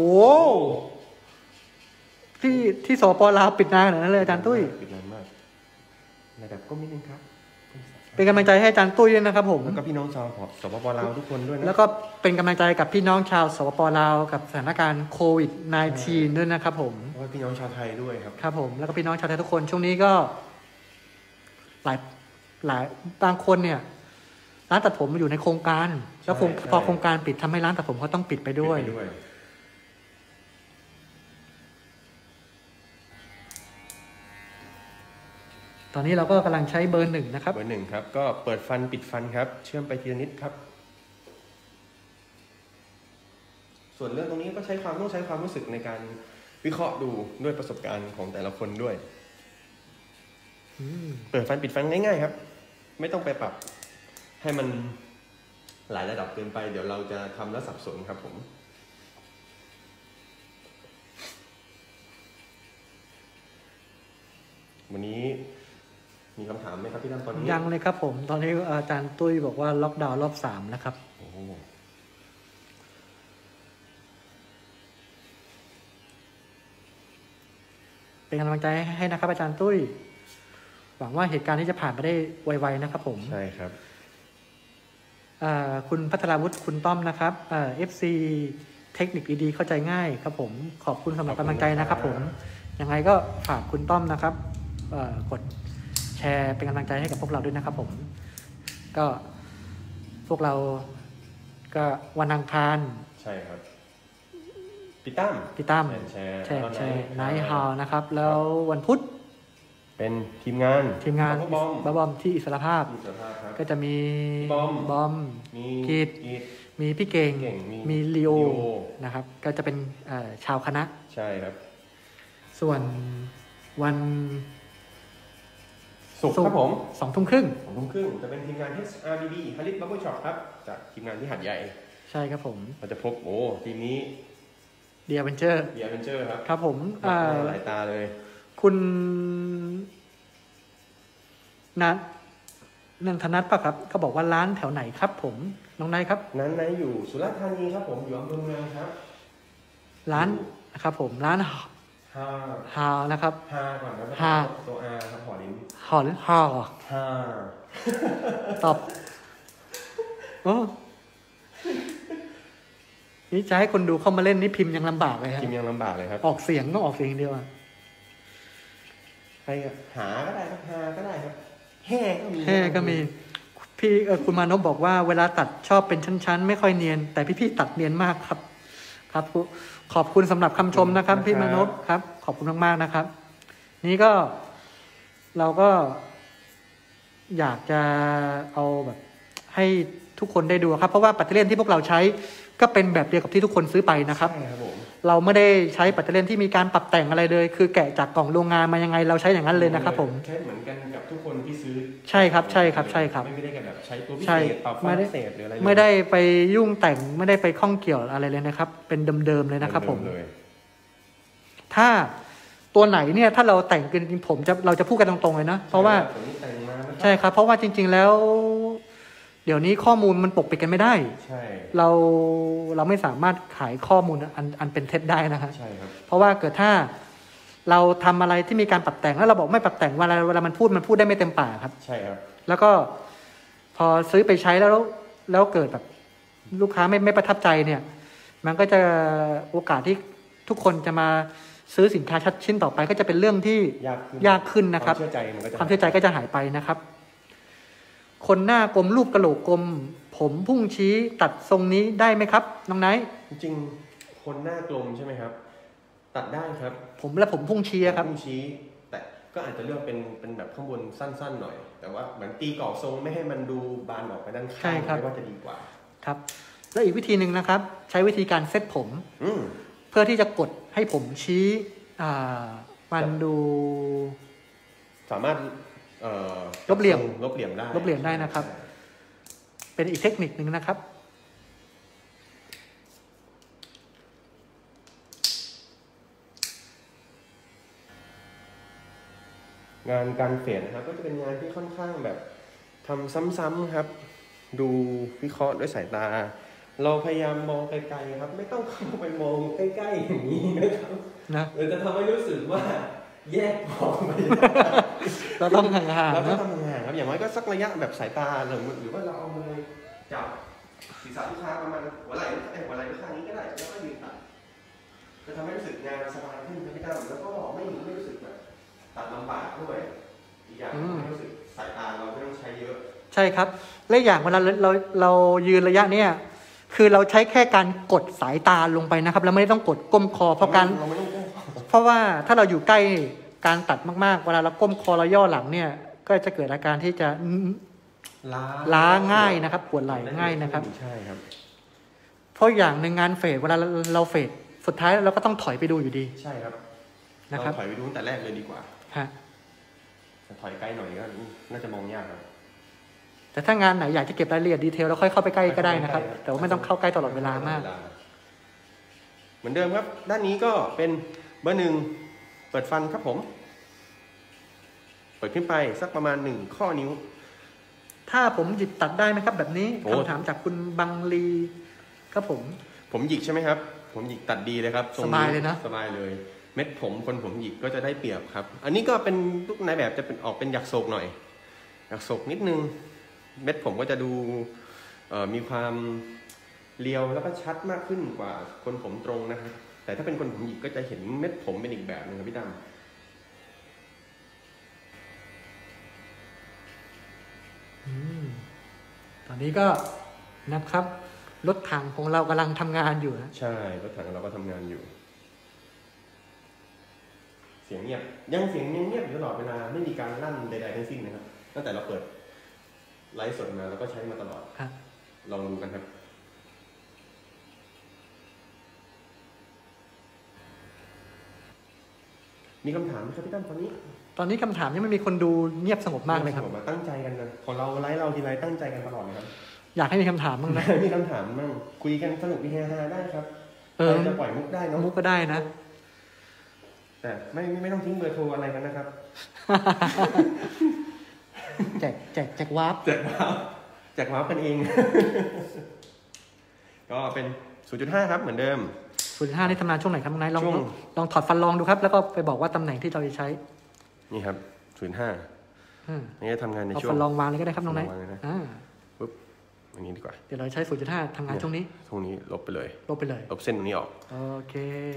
ที่สป.ลาวปิดนานขนาดนั้นเลยอาจารย์ตุ้ยปิดนานมากในแบบก็นิดนึงครับเป็นกำลังใจให้อาจารย์ตุ้ยด้วยนะครับผมแล้วก็พี่น้องชาวสปป.ลาวทุกคนด้วยนะแล้วก็เป็นกำลังใจกับพี่น้องชาวสปป.ลาวกับสถานการณ์โควิด -19 ด้วยนะครับผมแล้วก็พี่น้องชาวไทยด้วยครับครับผมแล้วก็พี่น้องชาวไทยทุกคนช่วงนี้ก็หลายบางคนเนี่ยร้านตัดผมอยู่ในโครงการแล้วพอโครงการปิดทำให้ร้านตัดผมเขาต้องปิดไปด้วยตอนนี้เราก็กำลังใช้เบอร์ 1นะครับเบอร์ 1ครับก็เปิดฟันปิดฟันครับเชื่อมไปทีละนิดครับส่วนเรื่องตรงนี้ก็ต้องใช้ความรู้สึกในการวิเคราะห์ดูด้วยประสบการณ์ของแต่ละคนด้วยเปิดฟันปิดฟันง่ายๆครับไม่ต้องไปปรับให้มันหลายระดับเกินไปเดี๋ยวเราจะทำแล้วสับสนครับผมวันนี้มีคำถามไหมครับพี่ตั้มตอนนี้ยังเลยครับผมตอนนี้อาจารย์ตุ้ยบอกว่าล็อกดาวน์รอบ3นะครับเป็นกำลังใจให้นะครับอาจารย์ตุ้ยหวังว่าเหตุการณ์นี้จะผ่านไปได้ไวๆนะครับผมใช่ครับคุณพัทรวุฒิคุณต้อมนะครับFC เทคนิคดีๆเข้าใจง่ายครับผมขอบคุณสำหรับกำลังใจนะครับผมยังไงก็ฝากคุณต้อมนะครับกดแชร์เป็นกำลังใจให้กับพวกเราด้วยนะครับผมก็พวกเราก็วันอังคารใช่ครับพี่ตั้มแชร์ไนท์ฮาวนะครับแล้ววันพุธเป็นทีมงานบอมที่อิสรภาพก็จะมีบอมกีดมีพี่เก่ง มีลีโอลีโอนะครับ ก็จะเป็นชาวคณะใช่ครับส่วนวันศุกร์ครับผม 20:30 20:30จะเป็นทีมงาน HRBB ฮาริสบับเบิ้ลช็อปครับจากทีมงานที่หัดใหญ่ใช่ครับผมเราจะพบทีมนี้ The Adventure เดียเวนเจอร์ครับครับผมหลายตาเลยคุณนันทนัทป่ะครับเขาบอกว่าร้านแถวไหนครับผมน้องนายครับนั้นในอยู่สุราษฎร์ธานีครับผมอยู่อำเภอเมืองครับร้านนะครับผมร้านฮานะครับฮาก่อนครับฮาตัวอาครับหอลิ้นหอหรือฮาฮาตอบโอ้นี่จะให้คนดูเข้ามาเล่นนี่พิมพ์ยังลำบากเลยครับทีมยังลำบากเลยครับออกเสียงต้องออกเสียงเดียวอ่ะใครอะหาก็ได้ครับฮาก็ได้ครับแห่ก็มีแค่ก็มีพี่คุณมานพบอกว่าเวลาตัดชอบเป็นชั้นๆไม่ค่อยเนียน แต่พี่ๆตัดเนียนมากครับ ครับขอบคุณสำหรับคำชมนะครับ พี่มานพครับ ขอบคุณมากๆนะครับ นี่ก็เราก็อยากจะเอาแบบให้ทุกคนได้ดูครับ เพราะว่าปัตเตอร์เลียนที่พวกเราใช้ก็เป็นแบบเดียวกับที่ทุกคนซื้อไปนะครับใช่ครับผมเราไม่ได้ใช้ปัตเตอร์เลียนที่มีการปรับแต่งอะไรเลย คือแกะจากกล่องโรงงานมายังไงเราใช้อย่างนั้นเลยนะครับผมใช้เหมือนกันกับทุกคนที่ซื้อใช่ครับใช่ครับใช่ครับไม่ได้กันแบบใช้ตัวพิใช่เศษปรับฟังพิเศษหรืออะไรเลยไม่ได้ไปยุ่งแต่งไม่ได้ไปข้องเกี่ยวอะไรเลยนะครับ เป็นเดิมๆเลยนะครับผมเดิเลยถ้าตัวไหนเนี่ยถ้าเราแต่งกันจริงๆเราจะพูดกันตรงๆเลยนะเพราะว่าผมนี่แต่งมานะครับใช่ครับ เพราะว่าจริง ๆแล้ว เดี๋ยวนี้ข้อมูลมันปกปิดกันไม่ได้ใช่เราไม่สามารถขายข้อมูลอันเป็นเท็จได้นะฮะใช่ครับเพราะว่าเกิดถ้าเราทำอะไรที่มีการปรับแต่งแล้วเราบอกไม่ปรับแต่งเวลามันพูดได้ไม่เต็มปากครับใช่ครับแล้วก็พอซื้อไปใช้แล้วเกิดแบบลูกค้าไม่ประทับใจเนี่ย มันก็จะโอกาสที่ทุกคนจะมาซื้อสินค้าชิ้นต่อไปก็จะเป็นเรื่องที่ยากขึ้นนะครับความเชื่อใจมันก็จะความเชื่อใจก็จะหายไปนะครับ คนหน้ากลมรูปกระโหลกกลม ผมพุ่งชี้ตัดทรงนี้ได้ไหมครับน้องไนท์จริงๆคนหน้ากลมใช่ไหมครับ ตัดได้ครับผมพุ่งชี้ครับผู้ชี้ แต่ก็อาจจะเลือกเป็นแบบข้างบนสั้นๆหน่อย แต่ว่าเหมือนตีกรอบทรงไม่ให้มันดูบานออกไปด้านข้างไม่ว่าจะดีกว่าครับ แล้วอีกวิธีหนึ่งนะครับ ใช้วิธีการเซตผม เพื่อที่จะกดให้ผมชี้มันดูสามารถลบเหลี่ยมลบเหลี่ยมได้ลบเหลี่ยมได้นะครับ เป็นอีกเทคนิคหนึ่งนะครับงานการเฟดนะครับก็จะเป็นงานที่ค่อนข้างแบบทำซ้ำๆครับ ดูวิเคราะห์ด้วยสายตา เราพยายามมองไกลๆครับ ไม่ต้องเข้าไปมองใกล้ๆอย่างนี้นะครับนะเราจะทำให้รู้สึกว่าแยกออกไปเราต้องห่างๆเราต้อนะงทำห่างๆครับอย่างน้อยก็สักระยะแบบสายตาหรือว่าเราเอามือจับศีรษะลูกค้าประมาณหัวไหล่ลูกค้านี้ก็ได้แล้วก็ยืนตัดจะทำให้รู้สึกงานสบายขึ้นครับพี่ตั้มแล้วก็ไม่รู้สึกแบบตัดลำบากด้วยอีกอย่างไม่รู้สึกสายตาเราไม่ต้องใช้เยอะใช่ครับและอย่างเวลาเรายืนระยะเนี้ยคือเราใช้แค่การกดสายตาลงไปนะครับแล้วไม่ต้องกดก้มคอเพราะว่าถ้าเราอยู่ใกล้การตัดมากๆเวลาเราก้มคอเราย่อหลังเนี่ยก็จะเกิดอาการที่จะล้าง่ายนะครับปวดไหล่ง่ายนะครับใช่ครับเพราะอย่างหนึ่งงานเฟดเวลาเราเฟดสุดท้ายเราก็ต้องถอยไปดูอยู่ดีใช่ครับนะครับเราถอยไปดูตั้งแต่แรกเลยดีกว่าฮะถอยใกล้หน่อยก็น่าจะมองยากครับแต่ถ้างานไหนอยากจะเก็บรายละเอียดดีเทลแล้วค่อยเข้าไปใกล้ก็ได้นะครับแต่ว่าไม่ต้องเข้าใกล้ตลอดเวลามากเหมือนเดิมครับด้านนี้ก็เป็นเบอร์ 1เปิดฟันครับผมเปิดขึ้นไปสักประมาณ1ข้อนิ้วถ้าผมหยิบตัดได้ไหมครับแบบนี้คำถามจากคุณบังลีครับผมหยิกใช่ไหมครับผมหยิกตัดดีเลยครับสบายเลยนะสบายเลยเม็ดผมคนผมหยิกก็จะได้เปรียบครับอันนี้ก็เป็นลูกนายแบบจะเป็นออกเป็นหยักโศกหน่อยหยักโศกนิดนึงเม็ดผมก็จะดูมีความเรียวแล้วก็ชัดมากขึ้นกว่าคนผมตรงนะครับแต่ถ้าเป็นคนผมหยิกก็จะเห็นเม็ดผมเป็นอีกแบบนึงครับพี่ดำตอนนี้ก็นะครับรถถังของเรากำลังทำงานอยู่นะใช่รถถังของเราก็ทำงานอยู่เสียงเงียบยังเงียบอยู่ตลอดเวลาไม่มีการลั่นใดๆทั้งสิ้นนะครับตั้งแต่เราเปิดไลฟ์สดมาแล้วก็ใช้มาตลอดลองดูกันครับมีคำถามไหมครับพี่ตั้มตอนนี้คำถามยังไม่มีคนดูเงียบสงบมากเลยครับมาตั้งใจกันนะของเราไลฟ์เราทีไรตั้งใจกันตลอดเลยครับอยากให้มีคำถามบ้างนะมีคำถามบ้างคุยกันสนุกมีเฮฮาได้ครับจะปล่อยมุกได้เนาะมุกก็ได้นะแต่ไม่ต้องทิ้งเบอร์โทรอะไรกันนะครับแจกวาร์ปกันเองก็เป็น 0.5 ครับเหมือนเดิม 0.5 นี่ทำงานช่วงไหนครับน้องนายลองถอดฟันลองดูครับแล้วก็ไปบอกว่าตำแหน่งที่เราจะใช้นี่ครับ 0.5 นี่จะทำงานในช่วงฟันลองวางเลยก็ได้ครับน้องนายปุ๊บอย่างนี้ดีกว่าเดี๋ยวเราใช้ 0.5 ทำงานช่วงนี้ลบไปเลยลบเส้นตรงนี้ออกโอเค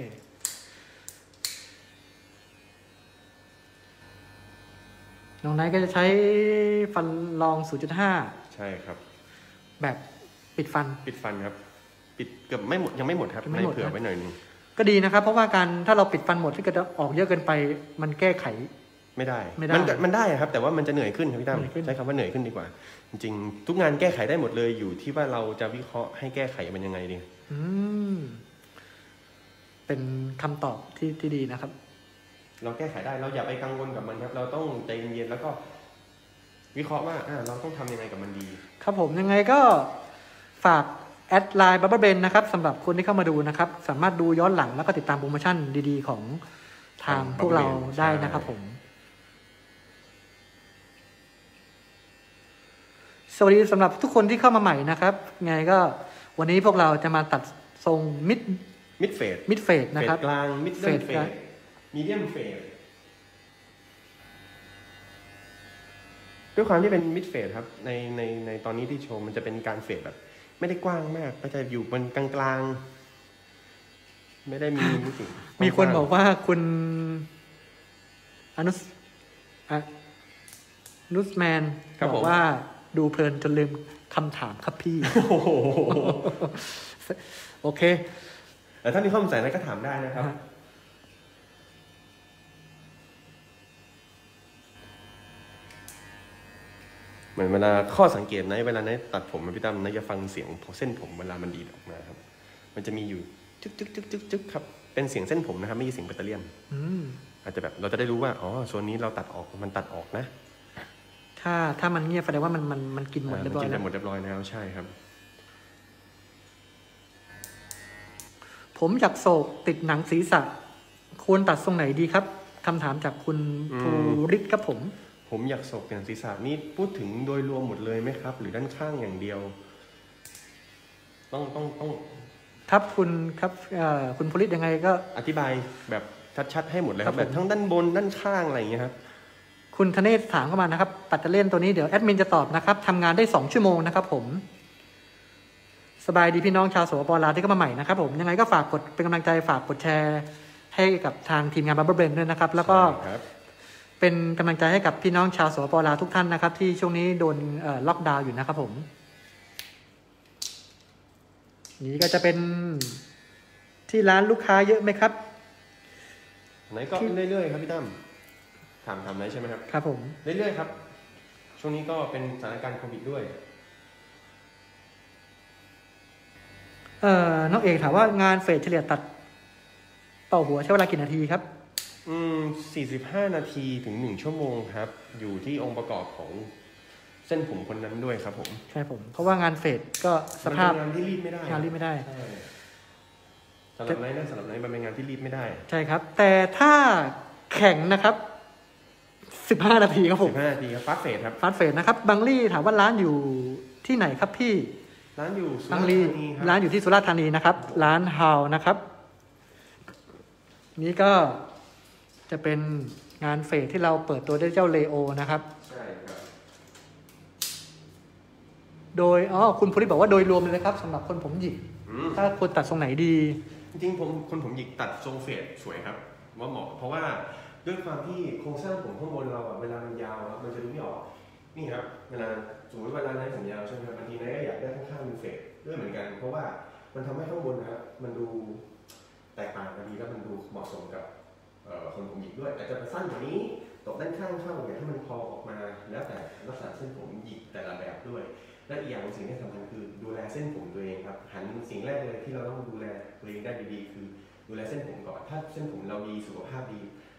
น้องนายก็จะใช้ฟันลอง 0.5 ใช่ครับแบบปิดฟันครับปิดเกือบไม่หมดยังไม่หมดครับไม่เผื่อไว้หน่อยนึงก็ดีนะครับเพราะว่าถ้าเราปิดฟันหมดที่เกิดออกเยอะเกินไปมันแก้ไขไม่ได้มันได้ครับแต่ว่ามันจะเหนื่อยขึ้นครับพี่ตั้มใช้คำว่าเหนื่อยขึ้นดีกว่าจริงๆทุกงานแก้ไขได้หมดเลยอยู่ที่ว่าเราจะวิเคราะห์ให้แก้ไขมันยังไงดีเป็นคำตอบที่ดีนะครับเราแก้ไขได้เราอย่าไปกังวลกับมันครับเราต้องใจเย็นๆแล้วก็วิเคราะห์ว่าเราต้องทำยังไงกับมันดีครับผมยังไงก็ฝากแอดไลน์ Bubble Brain นะครับสำหรับคนที่เข้ามาดูนะครับสามารถดูย้อนหลังแล้วก็ติดตามโปรโมชั่นดีๆของทางพวกเราได้นะครับผมสวัสดีสำหรับทุกคนที่เข้ามาใหม่นะครับไงก็วันนี้พวกเราจะมาตัดทรงมิดเฟดนะครับกลางมิดเฟดมีเดียมเฟดด้วยความที่เป็นมิดเฟดครับในตอนนี้ที่โชว์มันจะเป็นการเฟดแบบไม่ได้กว้างมากก็จะอยู่บนกลางๆไม่ได้มีมีคนบอกว่าคุณอนุสแมนบอกว่าดูเพลินจนลืมคำถามครับพี่โอเคแต่ถ้ามีข้อสงสัยอะไรก็ถามได้นะครับเหมือนเวลาข้อสังเกตนะเวลาในตัดผมพี่ตั้มนะจะฟังเสียงเส้นผมเวลามันดีดออกมาครับมันจะมีอยู่จึ๊กครับเป็นเสียงเส้นผมนะครับไม่ใช่เสียงแบตเตอรี่อาจจะแบบเราจะได้รู้ว่าอ๋อส่วนนี้เราตัดออกมันตัดออกนะถ้ามันเงียบแสดงว่ามันกินหมดเรียบร้อยแล้วหมดเรียบร้อยแล้วใช่ครับผมอยากโศกติดหนังศีรษะควรตัดทรงไหนดีครับคำถามจากคุณภูริศครับผมอยากโศกติดหนังศีรษะนี่พูดถึงโดยรวมหมดเลยไหมครับหรือด้านข้างอย่างเดียวต้องครับคุณภูริศยังไงก็อธิบายแบบชัดๆให้หมดเลยครับแบบทั้งด้านบนด้านข้างอะไรอย่างเงี้ยครับคุณธเนศถามเข้ามานะครับปัตเตอร์เล่นตัวนี้เดี๋ยวแอดมินจะตอบนะครับทำงานได้2 ชั่วโมงนะครับผมสบายดีพี่น้องชาวสปป.ลาวที่เข้ามาใหม่นะครับผมยังไงก็ฝากกดเป็นกำลังใจฝากกดแชร์ให้กับทางทีมงาน Bubble Brain ด้วยนะครับแล้วก็เป็นกำลังใจให้กับพี่น้องชาวสปป.ลาวทุกท่านนะครับที่ช่วงนี้โดนล็อกดาวน์อยู่นะครับผมนี่ก็จะเป็นที่ร้านลูกค้าเยอะไหมครับไหนก็เรื่อยๆครับพี่ตั้มถามไหนใช่ไหมครับครับผมเรื่อยๆครับช่วงนี้ก็เป็นสถานการณ์โควิดด้วยน้องเอกถามว่างานเฟสเฉลี่ยตัดต่อหัวใช้เวลากี่นาทีครับ 45 นาทีถึง1 ชั่วโมงครับอยู่ที่องค์ประกอบของเส้นผมคนนั้นด้วยครับผมใช่ผมเพราะว่างานเฟสก็สภาพงานที่รีบไม่ได้สำหรับไหนมันเป็นงานที่รีบไม่ได้ใช่ครับแต่ถ้าแข่งนะครับ15 นาทีครับผม 15 นาทีครับฟาสเฟสครับฟาสเฟสนะครับบังลี่ถามว่าร้านอยู่ที่ไหนครับพี่ร้านอยู่บังลี่ร้านอยู่ที่สุราษฎร์ธานีนะครับร้านฮาวนะครับนี่ก็จะเป็นงานเฟสที่เราเปิดตัวด้วยเจ้าเลโอนะครับใช่ครับโดยคุณภูริบอกว่าโดยรวมเลยนะครับสำหรับคนผมหยิกถ้าควรตัดทรงไหนดีจริงๆคนผมหยิกตัดทรงเฟสสวยครับว่าเหมาะเพราะว่าด้วยความที่โครงสร้างผมข้างบนเราเวลามันยาวครับมันจะดูไม่ออกนี่ครับเวลาสมมติเวลาไหนผมยาวใช่ไหมครับบางทีไหนก็อยากได้ข้างๆเป็นเฟสด้วยเหมือนกันเพราะว่ามันทำให้ข้างบนนะครับมันดูแตกต่างกันดีแล้วมันดูเหมาะสมกับคนผมหยิกด้วยอาจจะสั้นกว่านี้ตกด้านข้างเข้าอย่างให้มันพอออกมาแล้วแต่ลักษณะเส้นผมหยิกแต่ละแบบด้วยและอีกอย่างสิ่งที่สำคัญคือดูแลเส้นผมตัวเองครับสิ่งแรกเลยที่เราต้องดูแลตัวเองได้ดีๆคือดูแลเส้นผมก่อนถ้าเส้นผมเราดีสุขภาพดี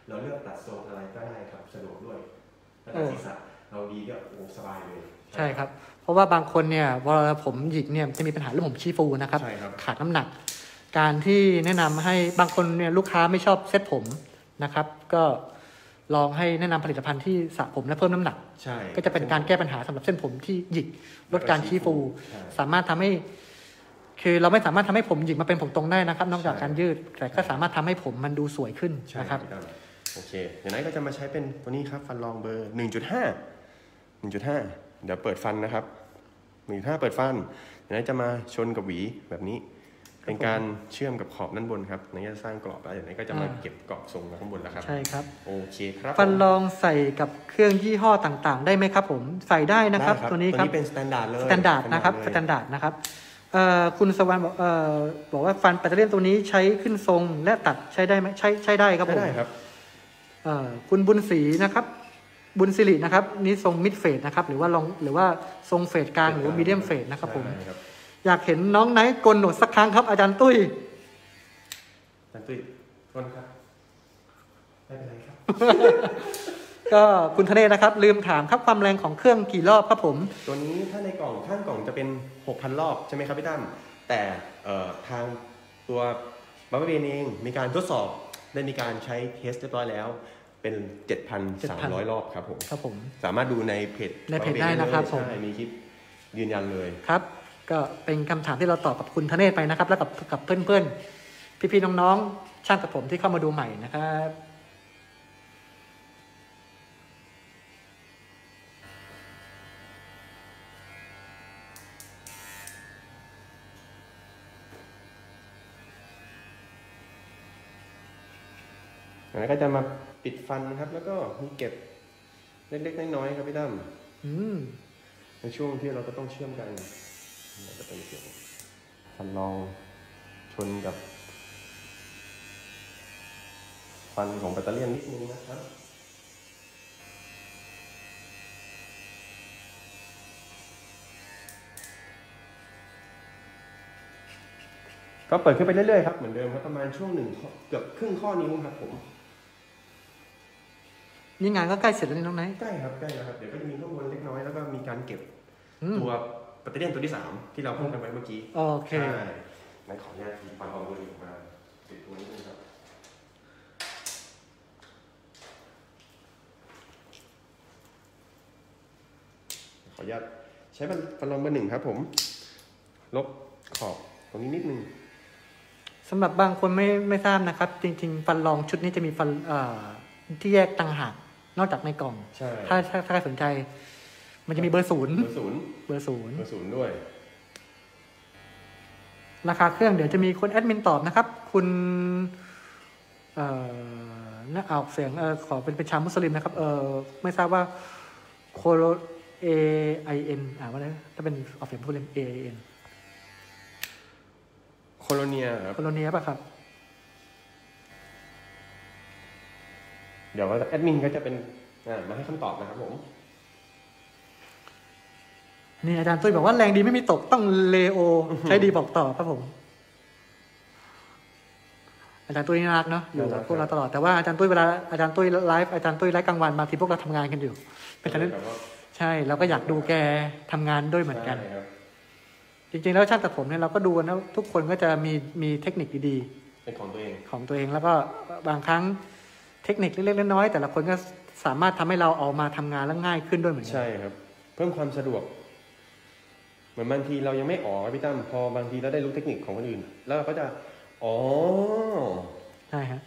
เราเลือกตัดทรงอะไรก็ได้ครับสะดวกด้วยถ้าตัดศีรษะเราดีก็โอ้สบายเลยใช่ครับเพราะว่าบางคนเนี่ยเวลาผมหยิกเนี่ยจะมีปัญหาเรื่องผมชี้ฟูนะครับขาดน้ำหนักการที่แนะนำให้บางคนเนี่ยลูกค้าไม่ชอบเซ็ตผมนะครับก็ลองให้แนะนำผลิตภัณฑ์ที่สระผมและเพิ่มน้ำหนักก็จะเป็นการแก้ปัญหาสำหรับเส้นผมที่หยิกลดการชี้ฟูสามารถทำให้คือเราไม่สามารถทำให้ผมหยิกมาเป็นผมตรงได้นะครับนอกจากการยืดแต่ก็สามารถทำให้ผมมันดูสวยขึ้นนะครับโอเคอย่างนั้นก็จะมาใช้เป็นตัวนี้ครับฟันรองเบอร์ 1.5 เดี๋ยวเปิดฟันนะครับ 1.5 เปิดฟันอย่างนั้นจะมาชนกับหวีแบบนี้เป็นการเชื่อมกับขอบด้านบนครับในการสร้างกรอบแล้วอย่างนี้ก็จะมาเก็บกรอบทรงข้างบนแล้วครับใช่ครับโอเคครับฟันรองใส่กับเครื่องยี่ห้อต่างๆได้ไหมครับผมใส่ได้นะครับตัวนี้ครับเป็นสแตนดาร์ดเลยสแตนดาร์ดนะครับสแตนดาร์ดนะครับคุณสวรรค์บอกว่าฟันปัตเตอร์เลียนตัวนี้ใช้ขึ้นทรงและตัดใช้ได้ไหมใช้ได้ครับผมได้ครับคุณบุญศรีนะครับบุญสิรินะครับนี่ทรงมิดเฟดนะครับหรือว่าทรงเฟดกลางหรือว่ามีเดียมเฟดนะครับผมอยากเห็นน้องไนท์โกนหนวดสักครั้งครับอาจารย์ตุ้ยอาจารย์ตุ้ยโกนครับไม่เป็นไรครับก็คุณธเนศนะครับลืมถามครับความแรงของเครื่องกี่รอบครับผมตัวนี้ถ้าในกล่องข้างกล่องจะเป็น 6,000 รอบใช่ไหมครับพี่ตั้มแต่ทางตัวบัฟเฟอร์เบนเองมีการทดสอบได้มีการใช้เทสเรียบร้อยแล้วเป็น 7,300 รอบครับผมครับผมสามารถดูในเพจได้นะครับผมมีคลิปยืนยันเลยครับก็เป็นคำถามที่เราตอบกับคุณธเนศไปนะครับแล้วกับเพื่อนๆพี่ๆน้องๆช่างตัดผมที่เข้ามาดูใหม่นะครับแล้วก็จะมาปิดฟันนะครับแล้วก็มีเก็บเล็กๆน้อยๆครับพี่ตั้มในช่วงที่เราก็ต้องเชื่อมกันเราจะเป็นเสียงฟันรองชนกับฟันของแบตเตอรี่นิดนึงนะครับก็เปิดขึ้นไปเรื่อยๆครับเหมือนเดิมครับประมาณช่วงเกือบครึ่งข้อนิ้วครับผมนี่งานก็ใกล้เสร็จแล้วนี่น้องไนท์ใกล้ครับใกล้แล้วครับเดี๋ยวก็จะมีข้อมูลเล็กน้อยแล้วก็มีการเก็บตัวแบตเตอรี่ตัวที่3ที่เราพูดกันไปเมื่อกี้โอเคในขออนุญาตทีฟันรองเบอร์ 1มาติดตัวนี้นะครับขออนุญาตใช้ฟันรองเบอร์ 1ครับผมลบขอบตรงนี้นิดนึงสำหรับบางคนไม่ทราบนะครับจริงๆฟันรองชุดนี้จะมีฟันที่แยกต่างหากนอกจากในกล่องถ้าใครสนใจมันจะมีเบอร์ 0 ด้วยราคาเครื่องเดี๋ยวจะมีคนแอดมินตอบนะครับคุณน่าออกเสียงขอเป็นชาวมุสลิมนะครับไม่ทราบว่าโคโลAIN ว่าอะไรถ้าเป็นออกเสียงมุสลิม AIN โคโลเนียครับโคโลเนียป่ะครับเดี๋ยวแอดมินก็จะเป็นมาให้คำตอบนะครับผมนี่อาจารย์ตุ้ยบอกว่าแรงดีไม่มีตกต้องเลโอใช้ดีบอกต่อครับผมอาจารย์ตุ้ยน่ารักเนาะอยู่กับพวกเราตลอดแต่ว่าอาจารย์ตุ้ยเวลาอาจารย์ตุ้ยไลฟ์อาจารย์ตุ้ยไลฟ์กลางวันบางทีพวกเราทำงานกันอยู่เป็นฉะนั้นใช่เราก็อยากดูแกทำงานด้วยเหมือนกันจริงๆแล้วช่างตัดผมเนี่ยเราก็ดูนะทุกคนก็จะมีเทคนิคดีๆเป็นของตัวเองแล้วก็บางครั้งเทคนิคเล็กๆน้อยๆแต่ละคนก็สามารถทำให้เราออกมาทำงานแล้วง่ายขึ้นด้วยเหมือนกันใช่ครับเพิ่มความสะดวกเหมือนบางทีเรายังไม่ออกพี่ตั้มพอบางทีเราได้รู้เทคนิคของคนอื่นแล้วเราก็จะใช่ฮะ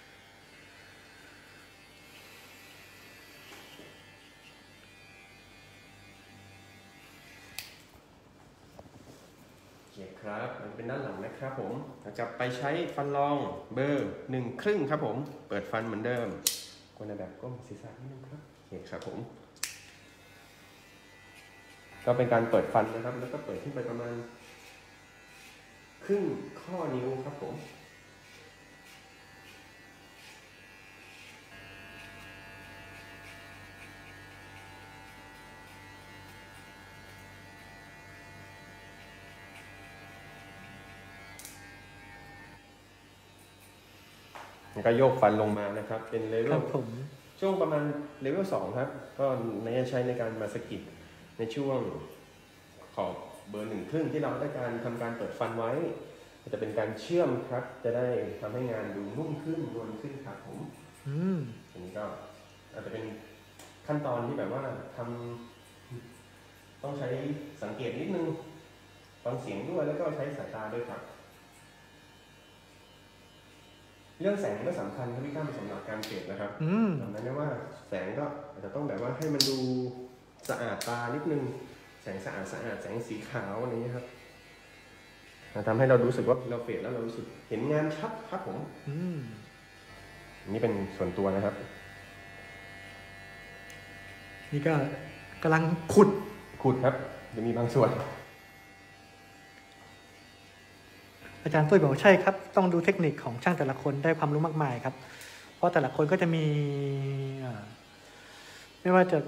โอเคครับมันเป็นด้านหลังนะครับผมเราจะไปใช้ฟันรองเบอร์1/2ครับผมเปิดฟันเหมือนเดิมคนในแบบก้มศีรษะนิดนึงครับโอเคครับผมก็เป็นการเปิดฟันนะครับแล้วก็เปิดขึ้นไปประมาณครึ่งข้อนิ้วครับผมแล้วก็โยกฟันลงมานะครับเป็นเลเวครัลบผมช่วงประมาณเลเวล2ครับก็ใช้ในการมาสกิดในช่วงขอบเบอร์1/2ที่เราได้การทำการเปิดฟันไว้จะเป็นการเชื่อมครับจะได้ทำให้งานดูนุ่มขึ้นนวลขึ้นครับผมอันนี้ก็อาจจะเป็นขั้นตอนที่แบบว่าต้องใช้สังเกตนิดนึงฟังเสียงด้วยแล้วก็ใช้สายตาด้วยครับเรื่องแสงก็สำคัญครับพี่ตั้มสำหรับการเก็บนะครับดังนั้นว่าแสงก็อาจจะต้องแบบว่าให้มันดูสะอาดตานิดนึงแสงสะอาดแสงสีขาวอะไรนี้ครับทำให้เรารู้สึกว่าเราเฟดแล้วเรารู้สึกเห็นงานชัดครับผมนี่เป็นส่วนตัวนะครับนี่ก็กำลังขุดครับจะมีบางส่วนอาจารย์ตุ้ยบอกว่าใช่ครับต้องดูเทคนิคของช่างแต่ละคนได้ความรู้มากมายครับเพราะแต่ละคนก็จะมีไม่ว่าจะ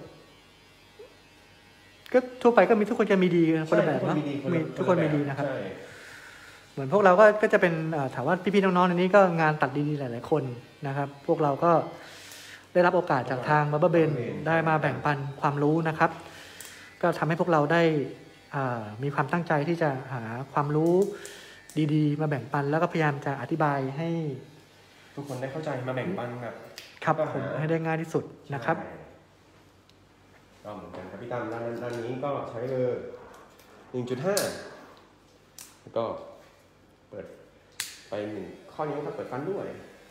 ก็ทั่วไปก็มีทุกคนจะมีดีคนละแบบเนาะมีทุกคนมีดีนะครับเหมือนพวกเราก็จะเป็นถามว่าพี่ๆน้องๆในนี้ก็งานตัดดีๆหลายๆคนนะครับพวกเราก็ได้รับโอกาสจากทางบับเบิ้ลเบนได้มาแบ่งปันความรู้นะครับก็ทำให้พวกเราได้มีความตั้งใจที่จะหาความรู้ดีๆมาแบ่งปันแล้วก็พยายามจะอธิบายให้ทุกคนได้เข้าใจมาแบ่งปันแบบครับผมให้ได้ง่ายที่สุดนะครับก็เหมือนกันครับพี่ตั้มด้านนี้ก็ใช้เบอร์ 1.5 แล้วก็เปิดไป1ข้อนิ้วครับเปิดฟันด้วย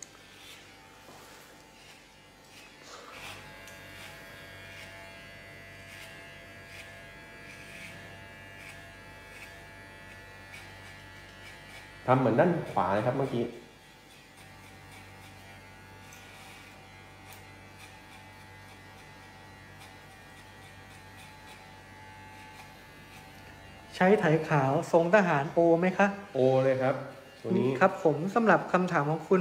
ทำเหมือนด้านขวาเลยครับเมื่อกี้ใช้ไถขาวทรงทหารโอไหมคะโอเลยครับตัวนี้ครับผมสำหรับคำถามของคุณ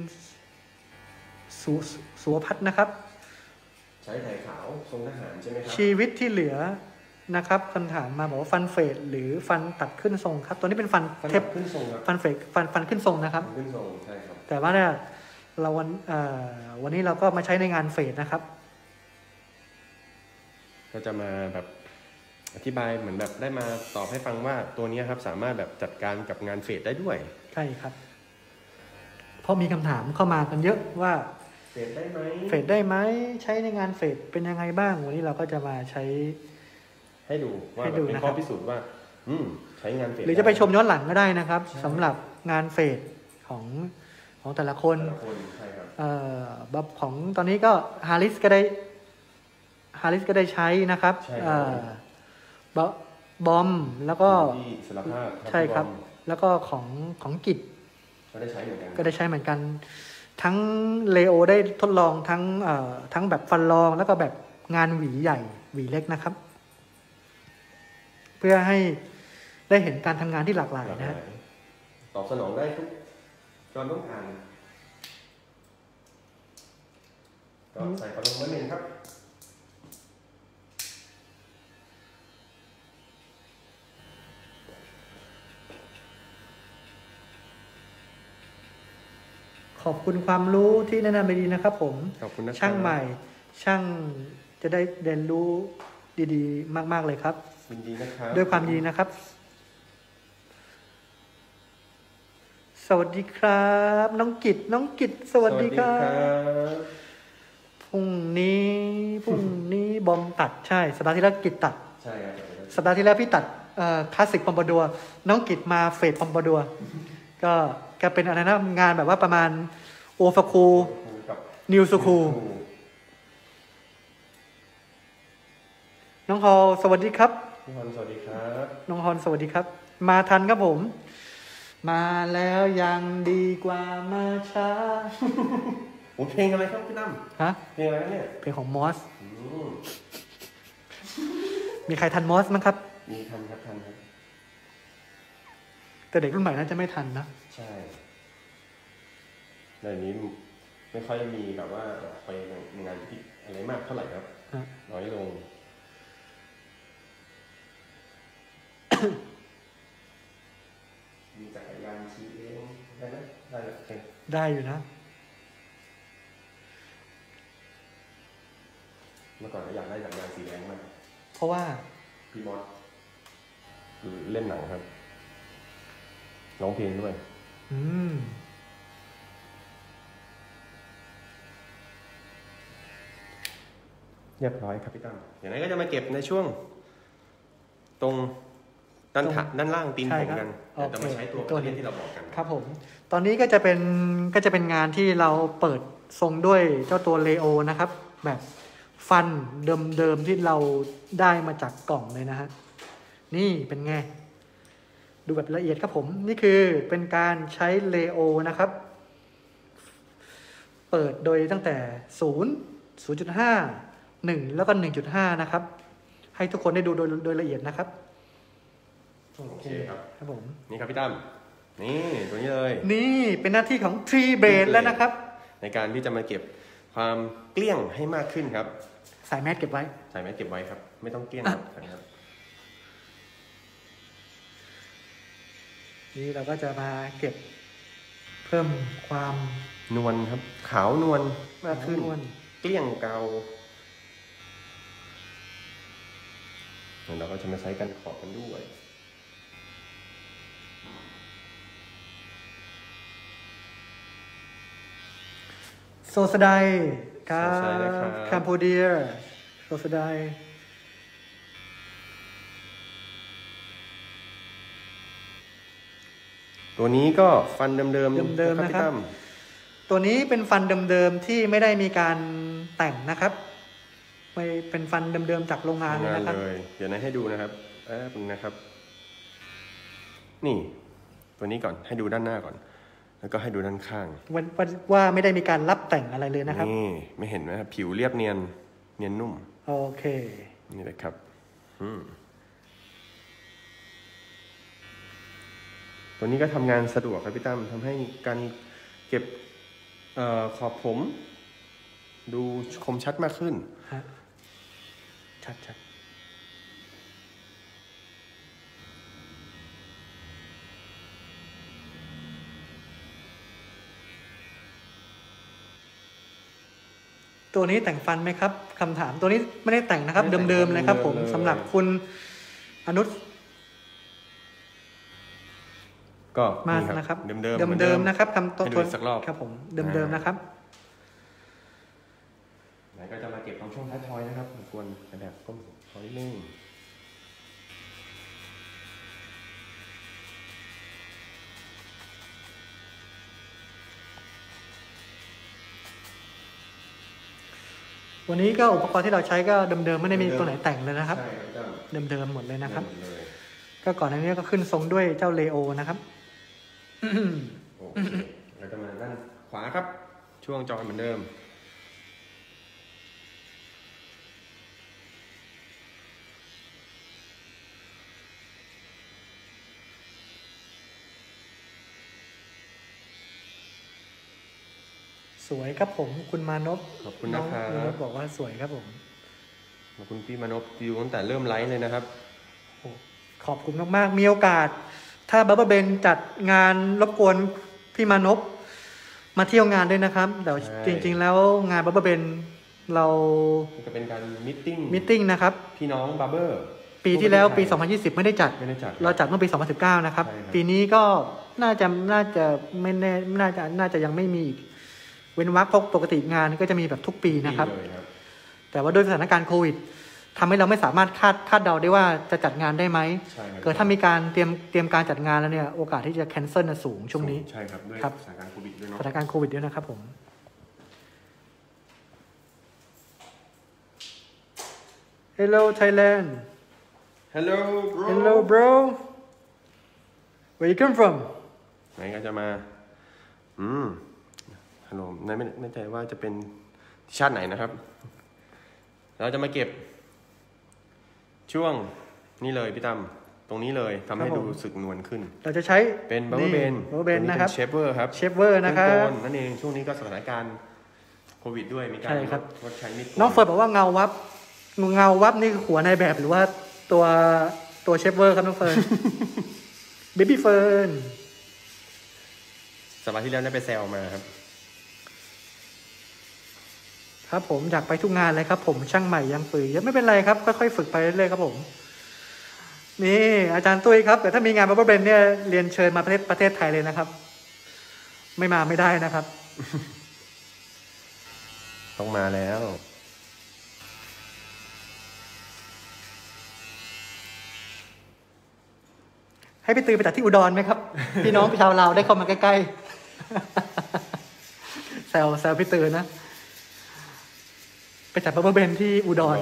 สุวพัฒน์นะครับใช้ไถขาวทรงทหารใช่ไหมครับชีวิตที่เหลือนะครับคำถามมาบอกว่าฟันเฟดหรือฟันตัดขึ้นทรงครับตัวนี้เป็นฟันเทปขึ้นทรงครับฟันเฟดฟันขึ้นทรงนะครับขึ้นทรงใช่ครับแต่ว่าเนี่ยเราวันนี้เราก็มาใช้ในงานเฟดนะครับก็จะมาแบบอธิบายเหมือนแบบได้มาตอบให้ฟังว่าตัวนี้ครับสามารถแบบจัดการกับงานเฟดได้ด้วยใช่ครับเพราะมีคำถามเข้ามากันเยอะว่าเฟดได้ไหมใช้ในงานเฟดเป็นยังไงบ้างวันนี้เราก็จะมาใช้ให้ดูว่าเป็นข้อพิสูจน์ว่าใช้งานเฟดหรือจะไปชมย้อนหลังก็ได้นะครับสำหรับงานเฟดของแต่ละคนใช่ครับแบบของตอนนี้ก็ฮาริสก็ได้ใช้นะครับบอมแล้วก็ใช่ครับแล้วก็ของกิจก็ได้ใช้เหมือนกัน ทั้งเลโอได้ทดลองทั้งแบบฟันรองแล้วก็แบบงานหวีใหญ่หวีเล็กนะครับเพื่อให้ได้เห็นการทำงานที่หลากหลายนะตอบสนองได้ทุกความต้องการก็ใส่กระดงมะเร็งครับขอบคุณความรู้ที่แนะนำไปดีนะครับผมขอบคุณนะช่างใหม่ช่างจะได้เรียนรู้ดีๆมากๆเลยครับยินดีนะครับด้วยความยินดีนะครับสวัสดีครับน้องกิตสวัสดีครับพรุ่งนี้บอมตัดใช่สัปดาห์ที่แล้วกิตตัดใช่ครับสัปดาห์ที่แล้วพี่ตัดคลาสสิกปอมปาดัวน้องกิตมาเฟดปอมปาดัวก็เป็นอะไรนะงานแบบว่าประมาณโอฟาคูนิวซูคูน้องฮอลสวัสดีครับน้องฮอลสวัสดีครับน้องฮอลสวัสดีครับมาทันครับผมมาแล้วยังดีกว่ามาช้าเพลงอะไรครับพี่ตั้มเพลงอะไรเนี่ยเพลงของมอสมีใครทันมอสมั้งครับมีทันครับแต่เด็กรุ่นใหม่น่าจะไม่ทันนะใช่ในนี้ไม่ค่อยมีแบบว่าไปงานที่อะไรมากเท่าไหร่ครับน้อยลงมีจักรยานขี่เองได้ไหมได้ได้อยู่นะเมื่อก่อนก็อยากได้จักรยานสีแดงมากเพราะว่าพี่มอสเล่นหนังครับร้องเพลงด้วยเรียบร้อยครับพี่ตั้มอย่างนั้นก็จะมาเก็บในช่วงตรงด้านล่างตีนผมกันจะมาใช้ตัวที่เราบอกกันครับผมตอนนี้ก็จะเป็นงานที่เราเปิดทรงด้วยเจ้าตัวเลโอนะครับแบบฟันเดิมที่เราได้มาจากกล่องเลยนะฮะนี่เป็นไงดูแบบละเอียดครับผมนี่คือเป็นการใช้เลโอนะครับเปิดโดยตั้งแต่0 0.5 1แล้วก็ 1.5 นะครับให้ทุกคนได้ดูโดยละเอียดนะครับโอเคครับครับผมนี่ครับพี่ตั้มนี่ตัวนี้เลยนี่เป็นหน้าที่ของ Tree Blade แล้วนะครับในการที่จะมาเก็บความเกลี้ยงให้มากขึ้นครับใส่แมสเก็บไว้ครับไม่ต้องเกลี้ยงครับนี่เราก็จะมาเก็บเพิ่มความนวลครับขาวนวลมากขึ้นเกลี้ยงเกาเราก็จะมาใช้กันขอบกันด้วยโซสไดครับแคมโพเดียโซสไดตัวนี้ก็ฟันเดิมนะครับตัวนี้เป็นฟันเดิมที่ไม่ได้มีการแต่งนะครับไม่เป็นฟันเดิมจากโรงงานเลยนะครับเดี๋ยวให้ดูนะครับนะครับนี่ตัวนี้ก่อนให้ดูด้านหน้าก่อนแล้วก็ให้ดูด้านข้างว่าไม่ได้มีการรับแต่งอะไรเลยนะครับนี่ไม่เห็นไหมครับผิวเรียบเนียนนุ่มโอเคนี่เลยครับตัวนี้ก็ทำงานสะดวกครับพี่ตั้มทำให้การเก็บขอบผมดูคมชัดมากขึ้นชัดตัวนี้แต่งฟันไหมครับคำถามตัวนี้ไม่ได้แต่งนะครับเดิมๆเลยครับผมสำหรับคุณอนุก็มานะครับเดิมนะครับคำต้นสักรอบครับผมเดิมนะครับไหนก็จะมาเก็บตรงช่วงท้ายทอยนะครับควรแบบก้มขอนิดนึงวันนี้ก็อุปกรณ์ที่เราใช้ก็เดิมๆไม่ได้มีตัวไหนแต่งเลยนะครับเดิมหมดเลยนะครับก็ก่อนหน้านี้ก็ขึ้นทรงด้วยเจ้าเลโอนะครับโอเคแล้วก็มาด้านขวาครับช่วงจอยเหมือนเดิมสวยครับผมคุณมานพขอบคุณนะครับบอกว่าสวยครับผมขอบคุณพี่มานพอยู่ตั้งแต่เริ่มไลฟ์เลยนะครับขอบคุณมากๆมีโอกาสถ้าบับเบิ้ลเบนจัดงานรบกวนพี่มานพมาเที่ยวงานด้วยนะครับแต่จริงๆแล้วงานบับเบิ้ลเบนเราจะเป็นการมิทติ้งนะครับพี่น้องบับเบิ้ลปีที่แล้วปี2020ไม่ได้จัดเราจัดเมื่อปี2019นะครับปีนี้ก็น่าจะไม่แน่น่าจะยังไม่มีเว้นวรรคปกติงานก็จะมีแบบทุกปีนะครับแต่ว่าด้วยสถานการณ์โควิดทำให้เราไม่สามารถคาดเดาได้ว่าจะจัดงานได้ไหมเกิดถ้ามีการเตรียมการจัดงานแล้วเนี่ยโอกาสที่จะแคนเซิลสูงช่วงนี้ใช่ครับด้วยสถานการณ์โควิดด้วยเนาะสถานการณ์โควิดด้วยนะครับผม Hello Thailand Hello bro Where you come from ไหนก็จะมาฮัลโหลไม่แน่ใจว่าจะเป็นชาติไหนนะครับเราจะมาเก็บช่วงนี้เลยพี่ตั้มตรงนี้เลยทำให้ดูสึกนวลขึ้นเราจะใช้เป็นบับเบิ้ลเบนนะครับเชฟเวอร์ครับเชฟเวอร์นะครับนั่นเองช่วงนี้ก็สถานการณ์โควิดด้วยมีการงดใช้มิดน้องเฟิร์นบอกว่าเงาวับนี่คือหัวในแบบหรือว่าตัวเชฟเวอร์ครับน้องเฟิร์นเบบี้เฟิร์นสัปดาห์ที่แล้วได้ไปแซวมาครับครับผมอยากไปทุกงานเลยครับผมช่างใหม่ยังฝึกเยอะไม่เป็นไรครับค่อยๆฝึกไปเรื่อยๆครับผมนี่อาจารย์ตุ้ยครับแต่ถ้ามีงานบับเบิ้ลเบนเนี่ยเรียนเชิญมาประเทศไทยเลยนะครับไม่มาไม่ได้นะครับต้องมาแล้วให้พี่ตือไปจัดที่อุดรไหมครับ พี่น้องชาวลาวได้เข้ามาใกล้ๆแซวพี่ตือนะไปจัดบับเบิ้ลเบนที่อุดร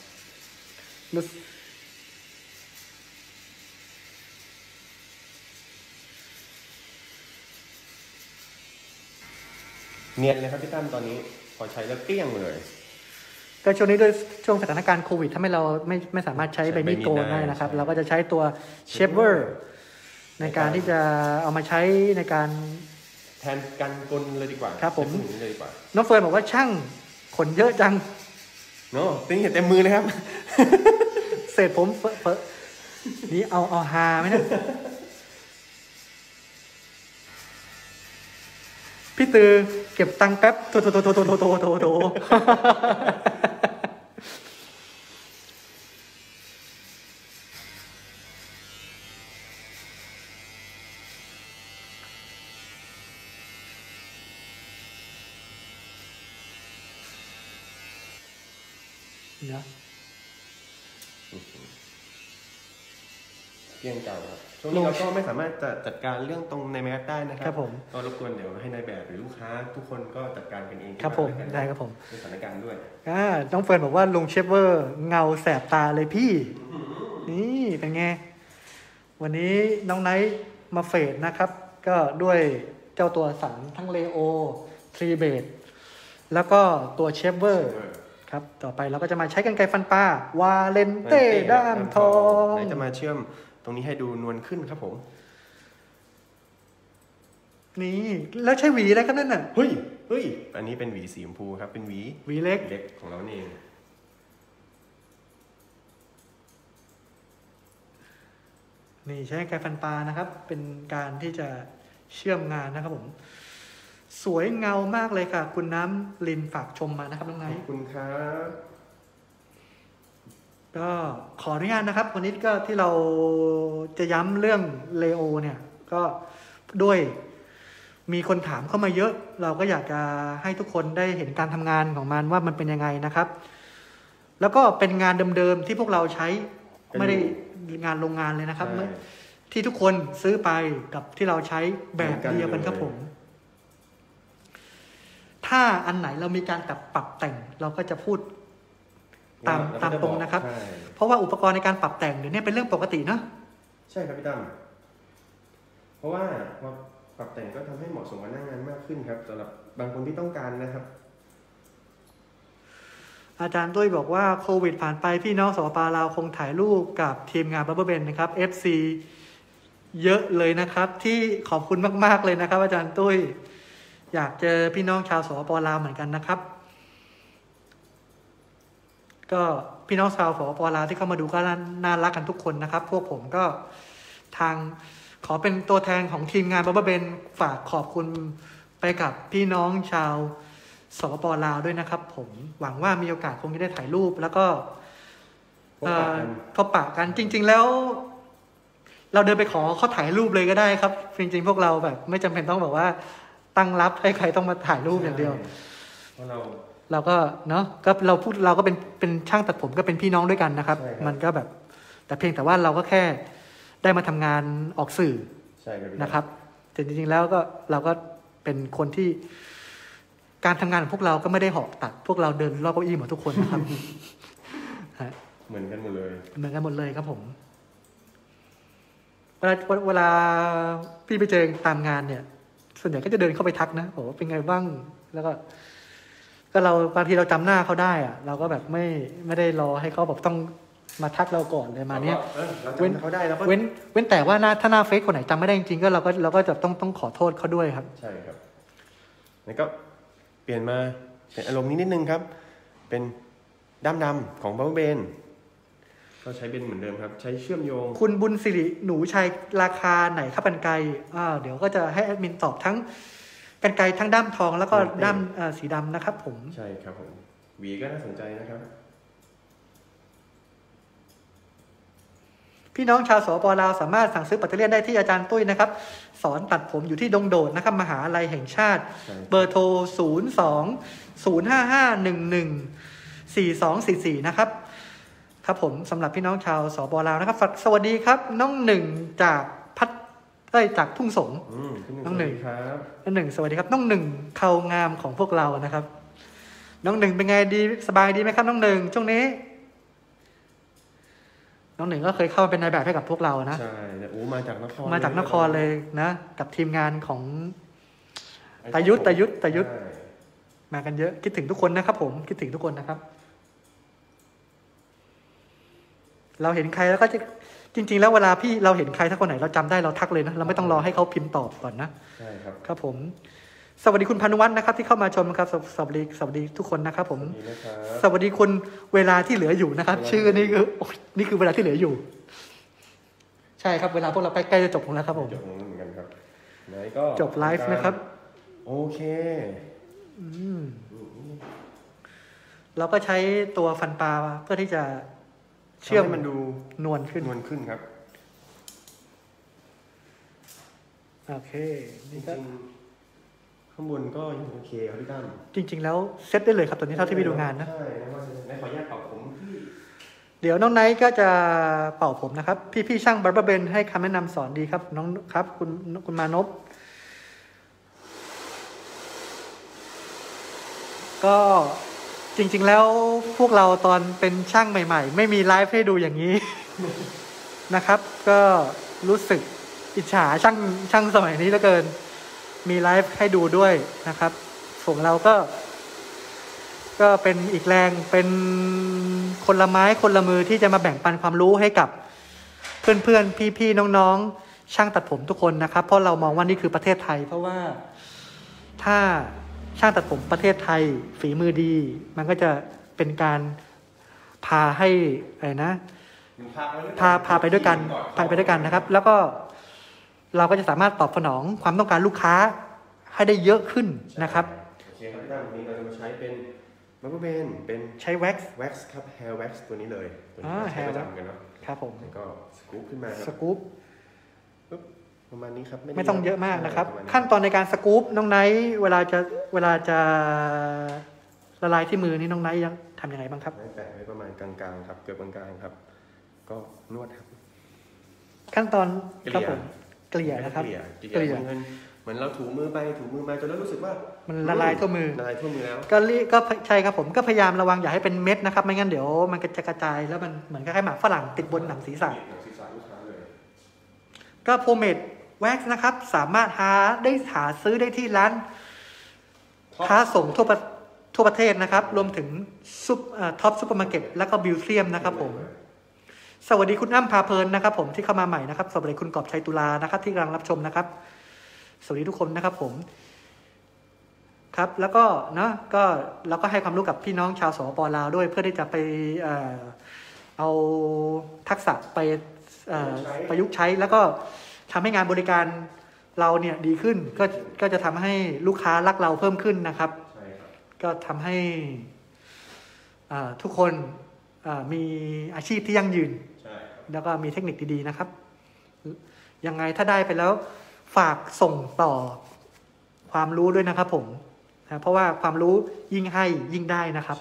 เนียนเลยครับพี่ตั้มตอนนี้พอใช้แล้วเกลี้ยงเลยก็ช่วงนี้ด้วยช่วงสถานการณ์โควิดทำให้เราไม่สามารถใช้ใบมีดโกนได้นะครับเราก็จะใช้ตัวเชฟเวอร์ในการที่จะเอามาใช้ในการแทนกันกลเลยดีกว่าครับผมเลยดีกว่าน้องเฟิร์นบอกว่าช่างขนเยอะจังเนาะติ้งเห็นเต็มมือเลยครับเศษผมนี่เอาฮาไหมนะพี่ตือเก็บตังค์แป๊บโถนะเกี่ยงเก่าครับช่วงนี้เราก็ไม่สามารถจะจัดการเรื่องตรงในแมสได้นะครับผมก็รบกวนเดี๋ยวให้นายแบบหรือลูกค้าทุกคนก็จัดการกันเองครับผมได้ครับผมในสถานการณ์ด้วยน้องเฟิร์นบอกว่าลุงเชฟเวอร์เงาแสบตาเลยพี่นี่เป็นไงวันนี้น้องไนท์มาเฟดนะครับก็ด้วยเจ้าตัวสันทั้งเลโอทรีเบดแล้วก็ตัวเชฟเวอร์ครับต่อไปเราก็จะมาใช้กรรไกรฟันปลาวาเลนเต้ด้ามทองไหนจะมาเชื่อมตรงนี้ให้ดูนวลขึ้นครับผมนี่แล้วใช้หวีอะไรครับนั่นน่ะเฮ้ยอันนี้เป็นหวีสีชมพูครับเป็นหวีเล็กของเราเองนี่ใช้กรรไกรฟันปลานะครับเป็นการที่จะเชื่อมงานนะครับผมสวยเงามากเลยค่ะคุณน้ำลินฝากชมมานะครับน้องไนท์ขอบคุณครับก็ขออนุญาตนะครับวันนี้ก็ที่เราจะย้ำเรื่องเลโอเนี่ยก็ด้วยมีคนถามเข้ามาเยอะเราก็อยากจะให้ทุกคนได้เห็นการทำงานของมันว่ามันเป็นยังไงนะครับแล้วก็เป็นงานเดิมๆที่พวกเราใช้ไม่ได้งานโรงงานเลยนะครับที่ทุกคนซื้อไปกับที่เราใช้แบบเดียวกันครับผมถ้าอันไหนเรามีการปรับแต่งเราก็จะพูดตามตรงนะครับเพราะว่าอุปกรณ์ในการปรับแต่งเดี๋ยวนี้เป็นเรื่องปกติเนาะใช่ครับพี่ตั้มเพราะว่าพอปรับแต่งก็ทำให้เหมาะสมกับหน้างานมากขึ้นครับสำหรับบางคนที่ต้องการนะครับอาจารย์ตุ้ยบอกว่าโควิดผ่านไปพี่น้องสปป.ลาวคงถ่ายรูปกับทีมงานบับเบิ้ลเบนนะครับ FC เยอะเลยนะครับที่ขอบคุณมากๆเลยนะครับอาจารย์ตุ้ยอยากเจอพี่น้องชาวสปป.ลาวเหมือนกันนะครับก็พี่น้องชาวสปป.ลาวที่เข้ามาดูก็น่ารักกันทุกคนนะครับพวกผมก็ทางขอเป็นตัวแทนของทีมงานบับเบิ้ลเบนฝากขอบคุณไปกับพี่น้องชาวสปป.ลาวด้วยนะครับผมหวังว่ามีโอกาสคงจะได้ถ่ายรูปแล้วก็พบปะกันจริงๆแล้วเราเดินไปขอเขาถ่ายรูปเลยก็ได้ครับจริงๆพวกเราแบบไม่จำเป็นต้องแบบว่าตั้งรับให้ใครต้องมาถ่ายรูปอย่างเดียวเพราะเราก็เนาะก็เราก็เป็นช่างตัดผมก็เป็นพี่น้องด้วยกันนะครับมันก็แบบแต่เพียงแต่ว่าเราก็แค่ได้มาทำงานออกสื่อนะครับแต่จริงๆแล้วก็เราก็เป็นคนที่การทำงานของพวกเราก็ไม่ได้หอกตัดพวกเราเดินรอบเก้าอี้หมดทุกคนนะครับเหมือนกันหมดเลยครับผมเวลาพี่ไปเจอตามงานเนี่ยส่วนใหญ่ก็จะเดินเข้าไปทักนะโอ้เป็นไงบ้างแล้วก็เราบางทีเราจำหน้าเขาได้อะเราก็แบบไม่ได้รอให้เขาแบบต้องมาทักเราก่อนเลยมาเนี้ยเว้นเขาได้แล้วเว้นแต่ว่าถ้าหน้าเฟซคนไหนจำไม่ได้จริงๆก็เราก็จะต้องขอโทษเขาด้วยครับใช่ครับแล้วก็เปลี่ยนมาเป็นอารมณ์นิดนึงครับเป็นด้ามดำของบับเบิ้ลเบนก็ใช้เป็นเหมือนเดิมครับใช้เชื่อมโยงคุณบุญสิริหนูชัยราคาไหนครับกรรไกรเดี๋ยวก็จะให้แอดมินตอบทั้งกรรไกรทั้งด้ามทองแล้วก็ด้ามสีดำนะครับผมใช่ครับผมหวีก็น่าสนใจนะครับพี่น้องชาวสปลาวสามารถสั่งซื้อปัตเตอร์เลียนได้ที่อาจารย์ตุ้ยนะครับสอนตัดผมอยู่ที่ดงโดดนะครับมหาลัยแห่งชาติเบอร์โทร02-055-11-4244นะครับครับผมสำหรับพี่น้องชาวสปลาวนะครับสวัสดีครับน้องหนึ่งจากจากทุ่งสงน้องหนึ่งครับน้องหนึ่งสวัสดีครับน้องหนึ่งเขางามของพวกเรานะครับน้องหนึ่งเป็นไงดีสบายดีไหมครับน้องหนึ่งช่วงนี้น้องหนึ่งก็เคยเข้าเป็นนายแบบให้กับพวกเรานะใช่มาจากนครเลยนะกับทีมงานของตายุทธมากันเยอะคิดถึงทุกคนนะครับผมคิดถึงทุกคนนะครับเราเห็นใครแล้วก็จะจริงๆแล้วเวลาเราเห็นใครถ้าคนไหนเราจำได้เราทักเลยนะเราไม่ต้องรอให้เขาพิมพ์ตอบก่อนนะใช่ครับครับผมสวัสดีคุณพานุวัฒน์นะครับที่เข้ามาชมครับสวัสดีทุกคนนะครับผมสวัสดีคุณเวลาที่เหลืออยู่นะครับชื่อนี่คือเวลาที่เหลืออยู่ใช่ครับเวลาพวกเราใกล้จะจบลงแล้วครับผมจบลงเหมือนกันครับไหนก็จบไลฟ์นะครับโอเคเราก็ใช้ตัวฟันปลาเพื่อที่จะเชื่อมมันดูนวลขึ้นครับโอเคนี่ก็ข้างบนก็ยังโอเคครับพี่ตั้มจริงๆแล้วเซตได้เลยครับตอนนี้เท่าที่พี่ดูงานนะใช่แล้วขออนุญาตเป่าผมเดี๋ยวน้องไนท์ก็จะเป่าผมนะครับพี่ช่างบาร์เบอร์เบนให้คำแนะนำสอนดีครับน้องครับคุณมานพก็จริงๆแล้วพวกเราตอนเป็นช่างใหม่ๆไม่มีไลฟ์ให้ดูอย่างนี้ นะครับก็รู้สึกอิจฉาช่างสมัยนี้เหลือเกินมีไลฟ์ให้ดูด้วยนะครับของเราก็เป็นอีกแรงเป็นคนละไม้คนละมือที่จะมาแบ่งปันความรู้ให้กับเพื่อนๆพี่ๆน้องๆช่างตัดผมทุกคนนะครับเพราะเรามองว่านี่คือประเทศไทยเพราะว่าถ้าช่างตัดผมประเทศไทยฝีมือดีมันก็จะเป็นการพาให้อะไรนะพาไปด้วยกันนะครับแล้วก็เราก็จะสามารถตอบสนองความต้องการลูกค้าให้ได้เยอะขึ้นนะครับโอเคครับพี่ตั้มวันนี้เราจะมาใช้เป็นบับเบิ้ลเบนเป็นใช้แว็กซ์ครับ hair wax ตัวนี้เลยตัวนี้ใช้ประจำกันเนาะครับผมแล้วก็สกู๊ปขึ้นมาสกู๊ปประมาณนี้ครับไม่ต้องเยอะมากนะครับขั้นตอนในการสกู๊ปน้องไนท์เวลาจะละลายที่มือนี่น้องไนท์ทำยังไงบ้างครับแปะไว้ประมาณกลางๆครับเกือบกลางๆครับก็นวดครับขั้นตอนครับผมเกลี่ยนะครับเกลี่ยเหมือนเราถูมือไปจนแล้วรู้สึกว่ามันละลายทั่วมือแล้วก็ใช่ครับผมก็พยายามระวังอย่าให้เป็นเม็ดนะครับไม่งั้นเดี๋ยวมันจะกระจายแล้วมันเหมือนกับให้หมากฝรั่งติดบนหนังศีรษะก็โพเมดแว็กซ์นะครับสามารถหาซื้อได้ที่ร้านค้าส่งทั่วประเทศนะครับรวมถึงท็อปซุปเปอร์มาร์เก็ตแล้วก็บิวเซียมนะครับผมสวัสดีคุณอ้ำพาเพลินนะครับผมที่เข้ามาใหม่นะครับสวัสดีคุณกอบชัยตุลานะครับที่กำลังรับชมนะครับสวัสดีทุกคนนะครับผมครับแล้วก็นะก็เราก็ให้ความรู้กับพี่น้องชาวสปลาวด้วยเพื่อที่จะไปเอาทักษะไปประยุกต์ใช้แล้วก็ทำให้งานบริการเราเนี่ยดีขึ้นก็จะทำให้ลูกค้ารักเราเพิ่มขึ้นนะครับก็ทำให้ทุกคนมีอาชีพที่ยั่งยืนแล้วก็มีเทคนิคดีๆนะครับยังไงถ้าได้ไปแล้วฝากส่งต่อความรู้ด้วยนะครับผมนะเพราะว่าความรู้ยิ่งให้ยิ่งได้นะครับ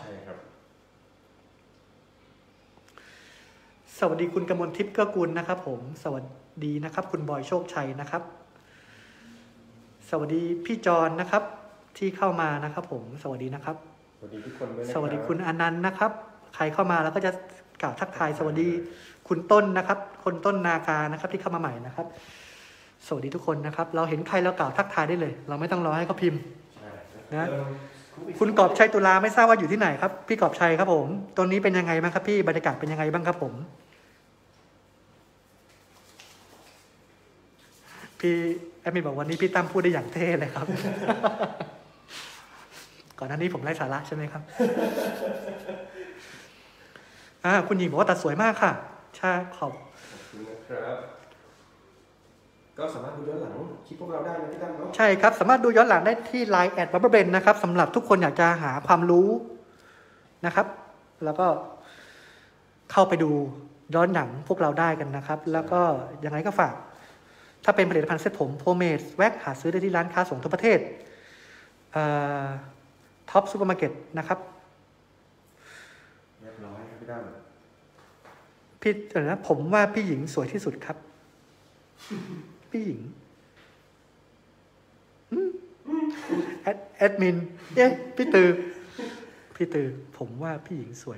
สวัสดีคุณกมลทิพย์เกื้อกูลนะครับผมสวัสดีนะครับคุณบอยโชคชัยนะครับสวัสดีพี่จรนะครับที่เข้ามานะครับผมสวัสดีนะครับสวัสดีทุกคนด้วยสวัสดีคุณอนันต์นะครับใครเข้ามาแล้วก็จะกล่าวทักทายสวัสดีคุณต้นนะครับคนต้นนาคานะครับที่เข้ามาใหม่นะครับสวัสดีทุกคนนะครับเราเห็นใครเรากล่าวทักทายได้เลยเราไม่ต้องรอให้เขาพิมพ์นะคุณกอบชัยตุลาไม่ทราบว่าอยู่ที่ไหนครับพี่กอบชัยครับผมตรงนี้เป็นยังไงบ้างครับพี่บรรยากาศเป็นยังไงบ้างครับผมพี่แอดมินบอกวันนี้พี่ตั้มพูดได้อย่างเท่เลยครับ ก่อนหน้านี้ผมไร้สาระใช่ไหมครับ คุณหญิงบอกว่าตัดสวยมากค่ะใช่ขอบคุณนะครับก็สามารถดูย้อนหลังคลิปพวกเราได้นะพี่ตั้มเนาะใช่ครับสามารถดูย้อนหลังได้ที่ Line@ Barberben นะครับสำหรับทุกคนอยากจะหาความรู้นะครับ แล้วก็เข้าไปดูย้อนหนังพวกเราได้กันนะครับ แล้วก็ยังไงก็ฝากถ้าเป็นผลิตภัณฑ์เซ็ตผมโพเมดแว็กหาซื้อได้ที่ร้านค้าส่งทั่วประเทศท็อปซูเปอร์มาร์เก็ตนะครับเรียบร้อยครับพี่ตั้มผมว่าพี่หญิงสวยที่สุดครับ พี่หญิงแอดมินพี่ตือผมว่าพี่หญิงสวย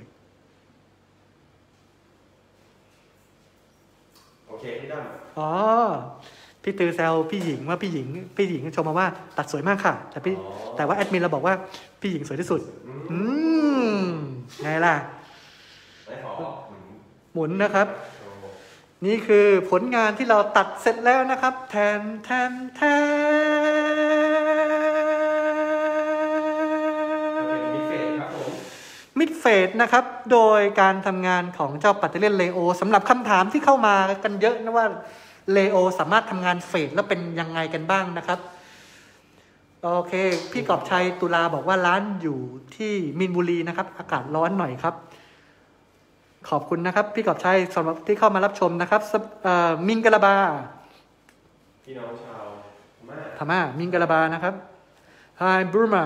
โอเคพี่ตั้มพี่ตือแซวพี่หญิงว่าพี่หญิงชมมาว่าตัดสวยมากค่ะแต่ว่าแอดมินเราบอกว่าพี่หญิงสวยที่สุดไงล่ะหมุนนะครับนี่คือผลงานที่เราตัดเสร็จแล้วนะครับแทนมิดเฟสนะครับโดยการทำงานของเจ้าปัตเตอร์เลียนเลโอสำหรับคำถามที่เข้ามากันเยอะนะว่าเลโอสามารถทำงานเฟสแล้วเป็นยังไงกันบ้างนะครับโอเคพี่กอบชัยตุลาบอกว่าร้านอยู่ที่มีนบุรีนะครับอากาศร้อนหน่อยครับขอบคุณนะครับพี่กอบชัยสำหรับที่เข้ามารับชมนะครับมิงกะลาบาพี่น้องชาวพม่ามิงกะลาบานะครับ Hi Burma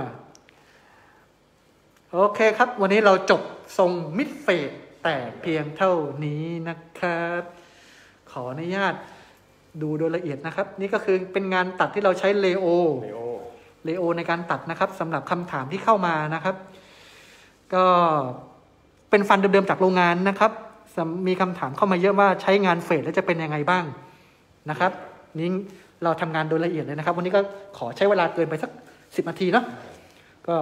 โอเคครับวันนี้เราจบทรงมิดเฟสแต่เพียงเท่านี้นะครับขออนุญาตดูโดยละเอียดนะครับนี่ก็คือเป็นงานตัดที่เราใช้เลโอในการตัดนะครับสำหรับคำถามที่เข้ามานะครับก็เป็นฟันเดิมๆจากโรงงานนะครับมีคำถามเข้ามาเยอะว่าใช้งานเฟสแล้วจะเป็นยังไงบ้างนะครับนี่เราทำงานโดยละเอียดเลยนะครับวันนี้ก็ขอใช้เวลาเกินไปสัก10 นาทีเนาะก็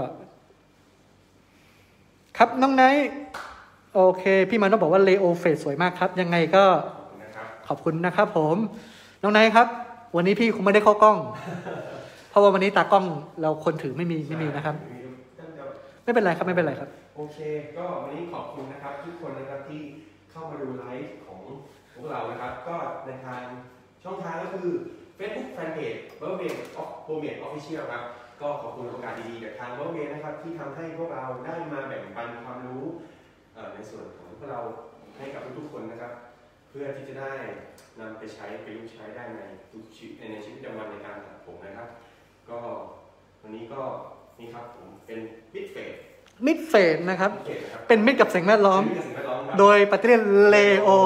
ครับน้องไนท์โอเคพี่มันต้องบอกว่าเลโอเฟสสวยมากครับยังไงก็ขอบคุณนะครับผมน้องไนท์ครับวันนี้พี่คงไม่ได้เข้ากล้อง เพราะว่าวันนี้ตากล้องเราคนถือไม่มีนะครับไม่เป็นไรครับโอเคก็วันนี้ขอบคุณนะครับทุกคนนะครับที่เข้ามาดูไลฟ์ของพวกเรานะครับก็ในทางช่องทางก็คือ Facebook Fanpage Burberry Homemade Official ครับก็ขอบคุณโอกาสดีๆจากทาง Burberry นะครับที่ทำให้พวกเราได้มาแบ่งปันความรู้ในส่วนของพวกเราให้กับทุกๆคนนะครับเพื่อที่จะได้นำไปใช้ประยุกต์ใช้ได้ในชีวิตประจำวันในการตัดผมนะครับก็วันนี้ก็นี่ครับผมเป็นมิดเฟสนะครับเป็นมิดกับสิ่งแวดล้อมโดยปัตเตอร์เลียนเลโอ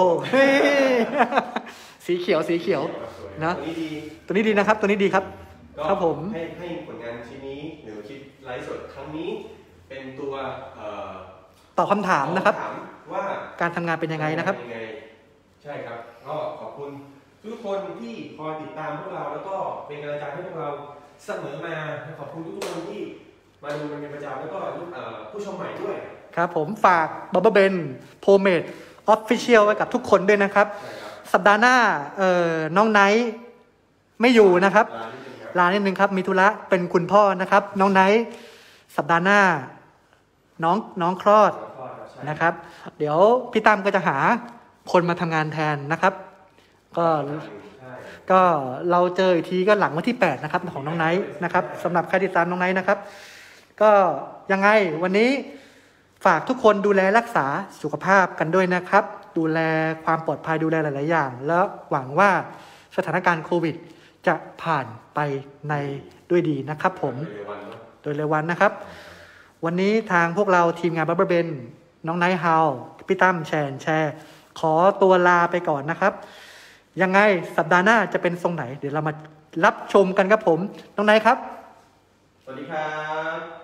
สีเขียวนะตัวนี้ดีนะครับตัวนี้ดีครับครับผมให้ผลงานชิ้นนี้หรือคลิปไลฟ์สดครั้งนี้เป็นตัวตอบคำถามนะครับว่าการทำงานเป็นยังไงนะครับใช่ครับก็ขอบคุณทุกคนที่คอยติดตามพวกเราแล้วก็เป็นกำลังใจให้พวกเราเสมอมาขอบคุณทุกคนที่มาดูมันเป็นประจำแล้วก็ผู้ชมใหม่ด้วยครับผมฝาก Burberry Pomade Official ไว้กับทุกคนด้วยนะครับสัปดาห์หน้าน้องไนท์ไม่อยู่นะครับลานิดนึงครับมีธุระเป็นคุณพ่อนะครับน้องไนท์สัปดาห์หน้าน้องคลอดนะครับเดี๋ยวพี่ตั้มก็จะหาคนมาทำงานแทนนะครับก็เราเจออีกทีก็หลังวันที่8นะครับของน้องไนท์นะครับสำหรับใครติดตามน้องไนท์นะครับก็ยังไงวันนี้ฝากทุกคนดูแลรักษาสุขภาพกันด้วยนะครับดูแลความปลอดภัยดูแลหลายๆอย่างแล้วหวังว่าสถานการณ์โควิดจะผ่านไปในด้วยดีนะครับผมโดยเร็ววันนะครับวันนี้ทางพวกเราทีมงาน Burberry น้องไนท์ฮาวพี่ตั้มแชร์ขอตัวลาไปก่อนนะครับยังไงสัปดาห์หน้าจะเป็นทรงไหนเดี๋ยวเรามารับชมกันครับผมน้องไนท์ครับสวัสดีครับ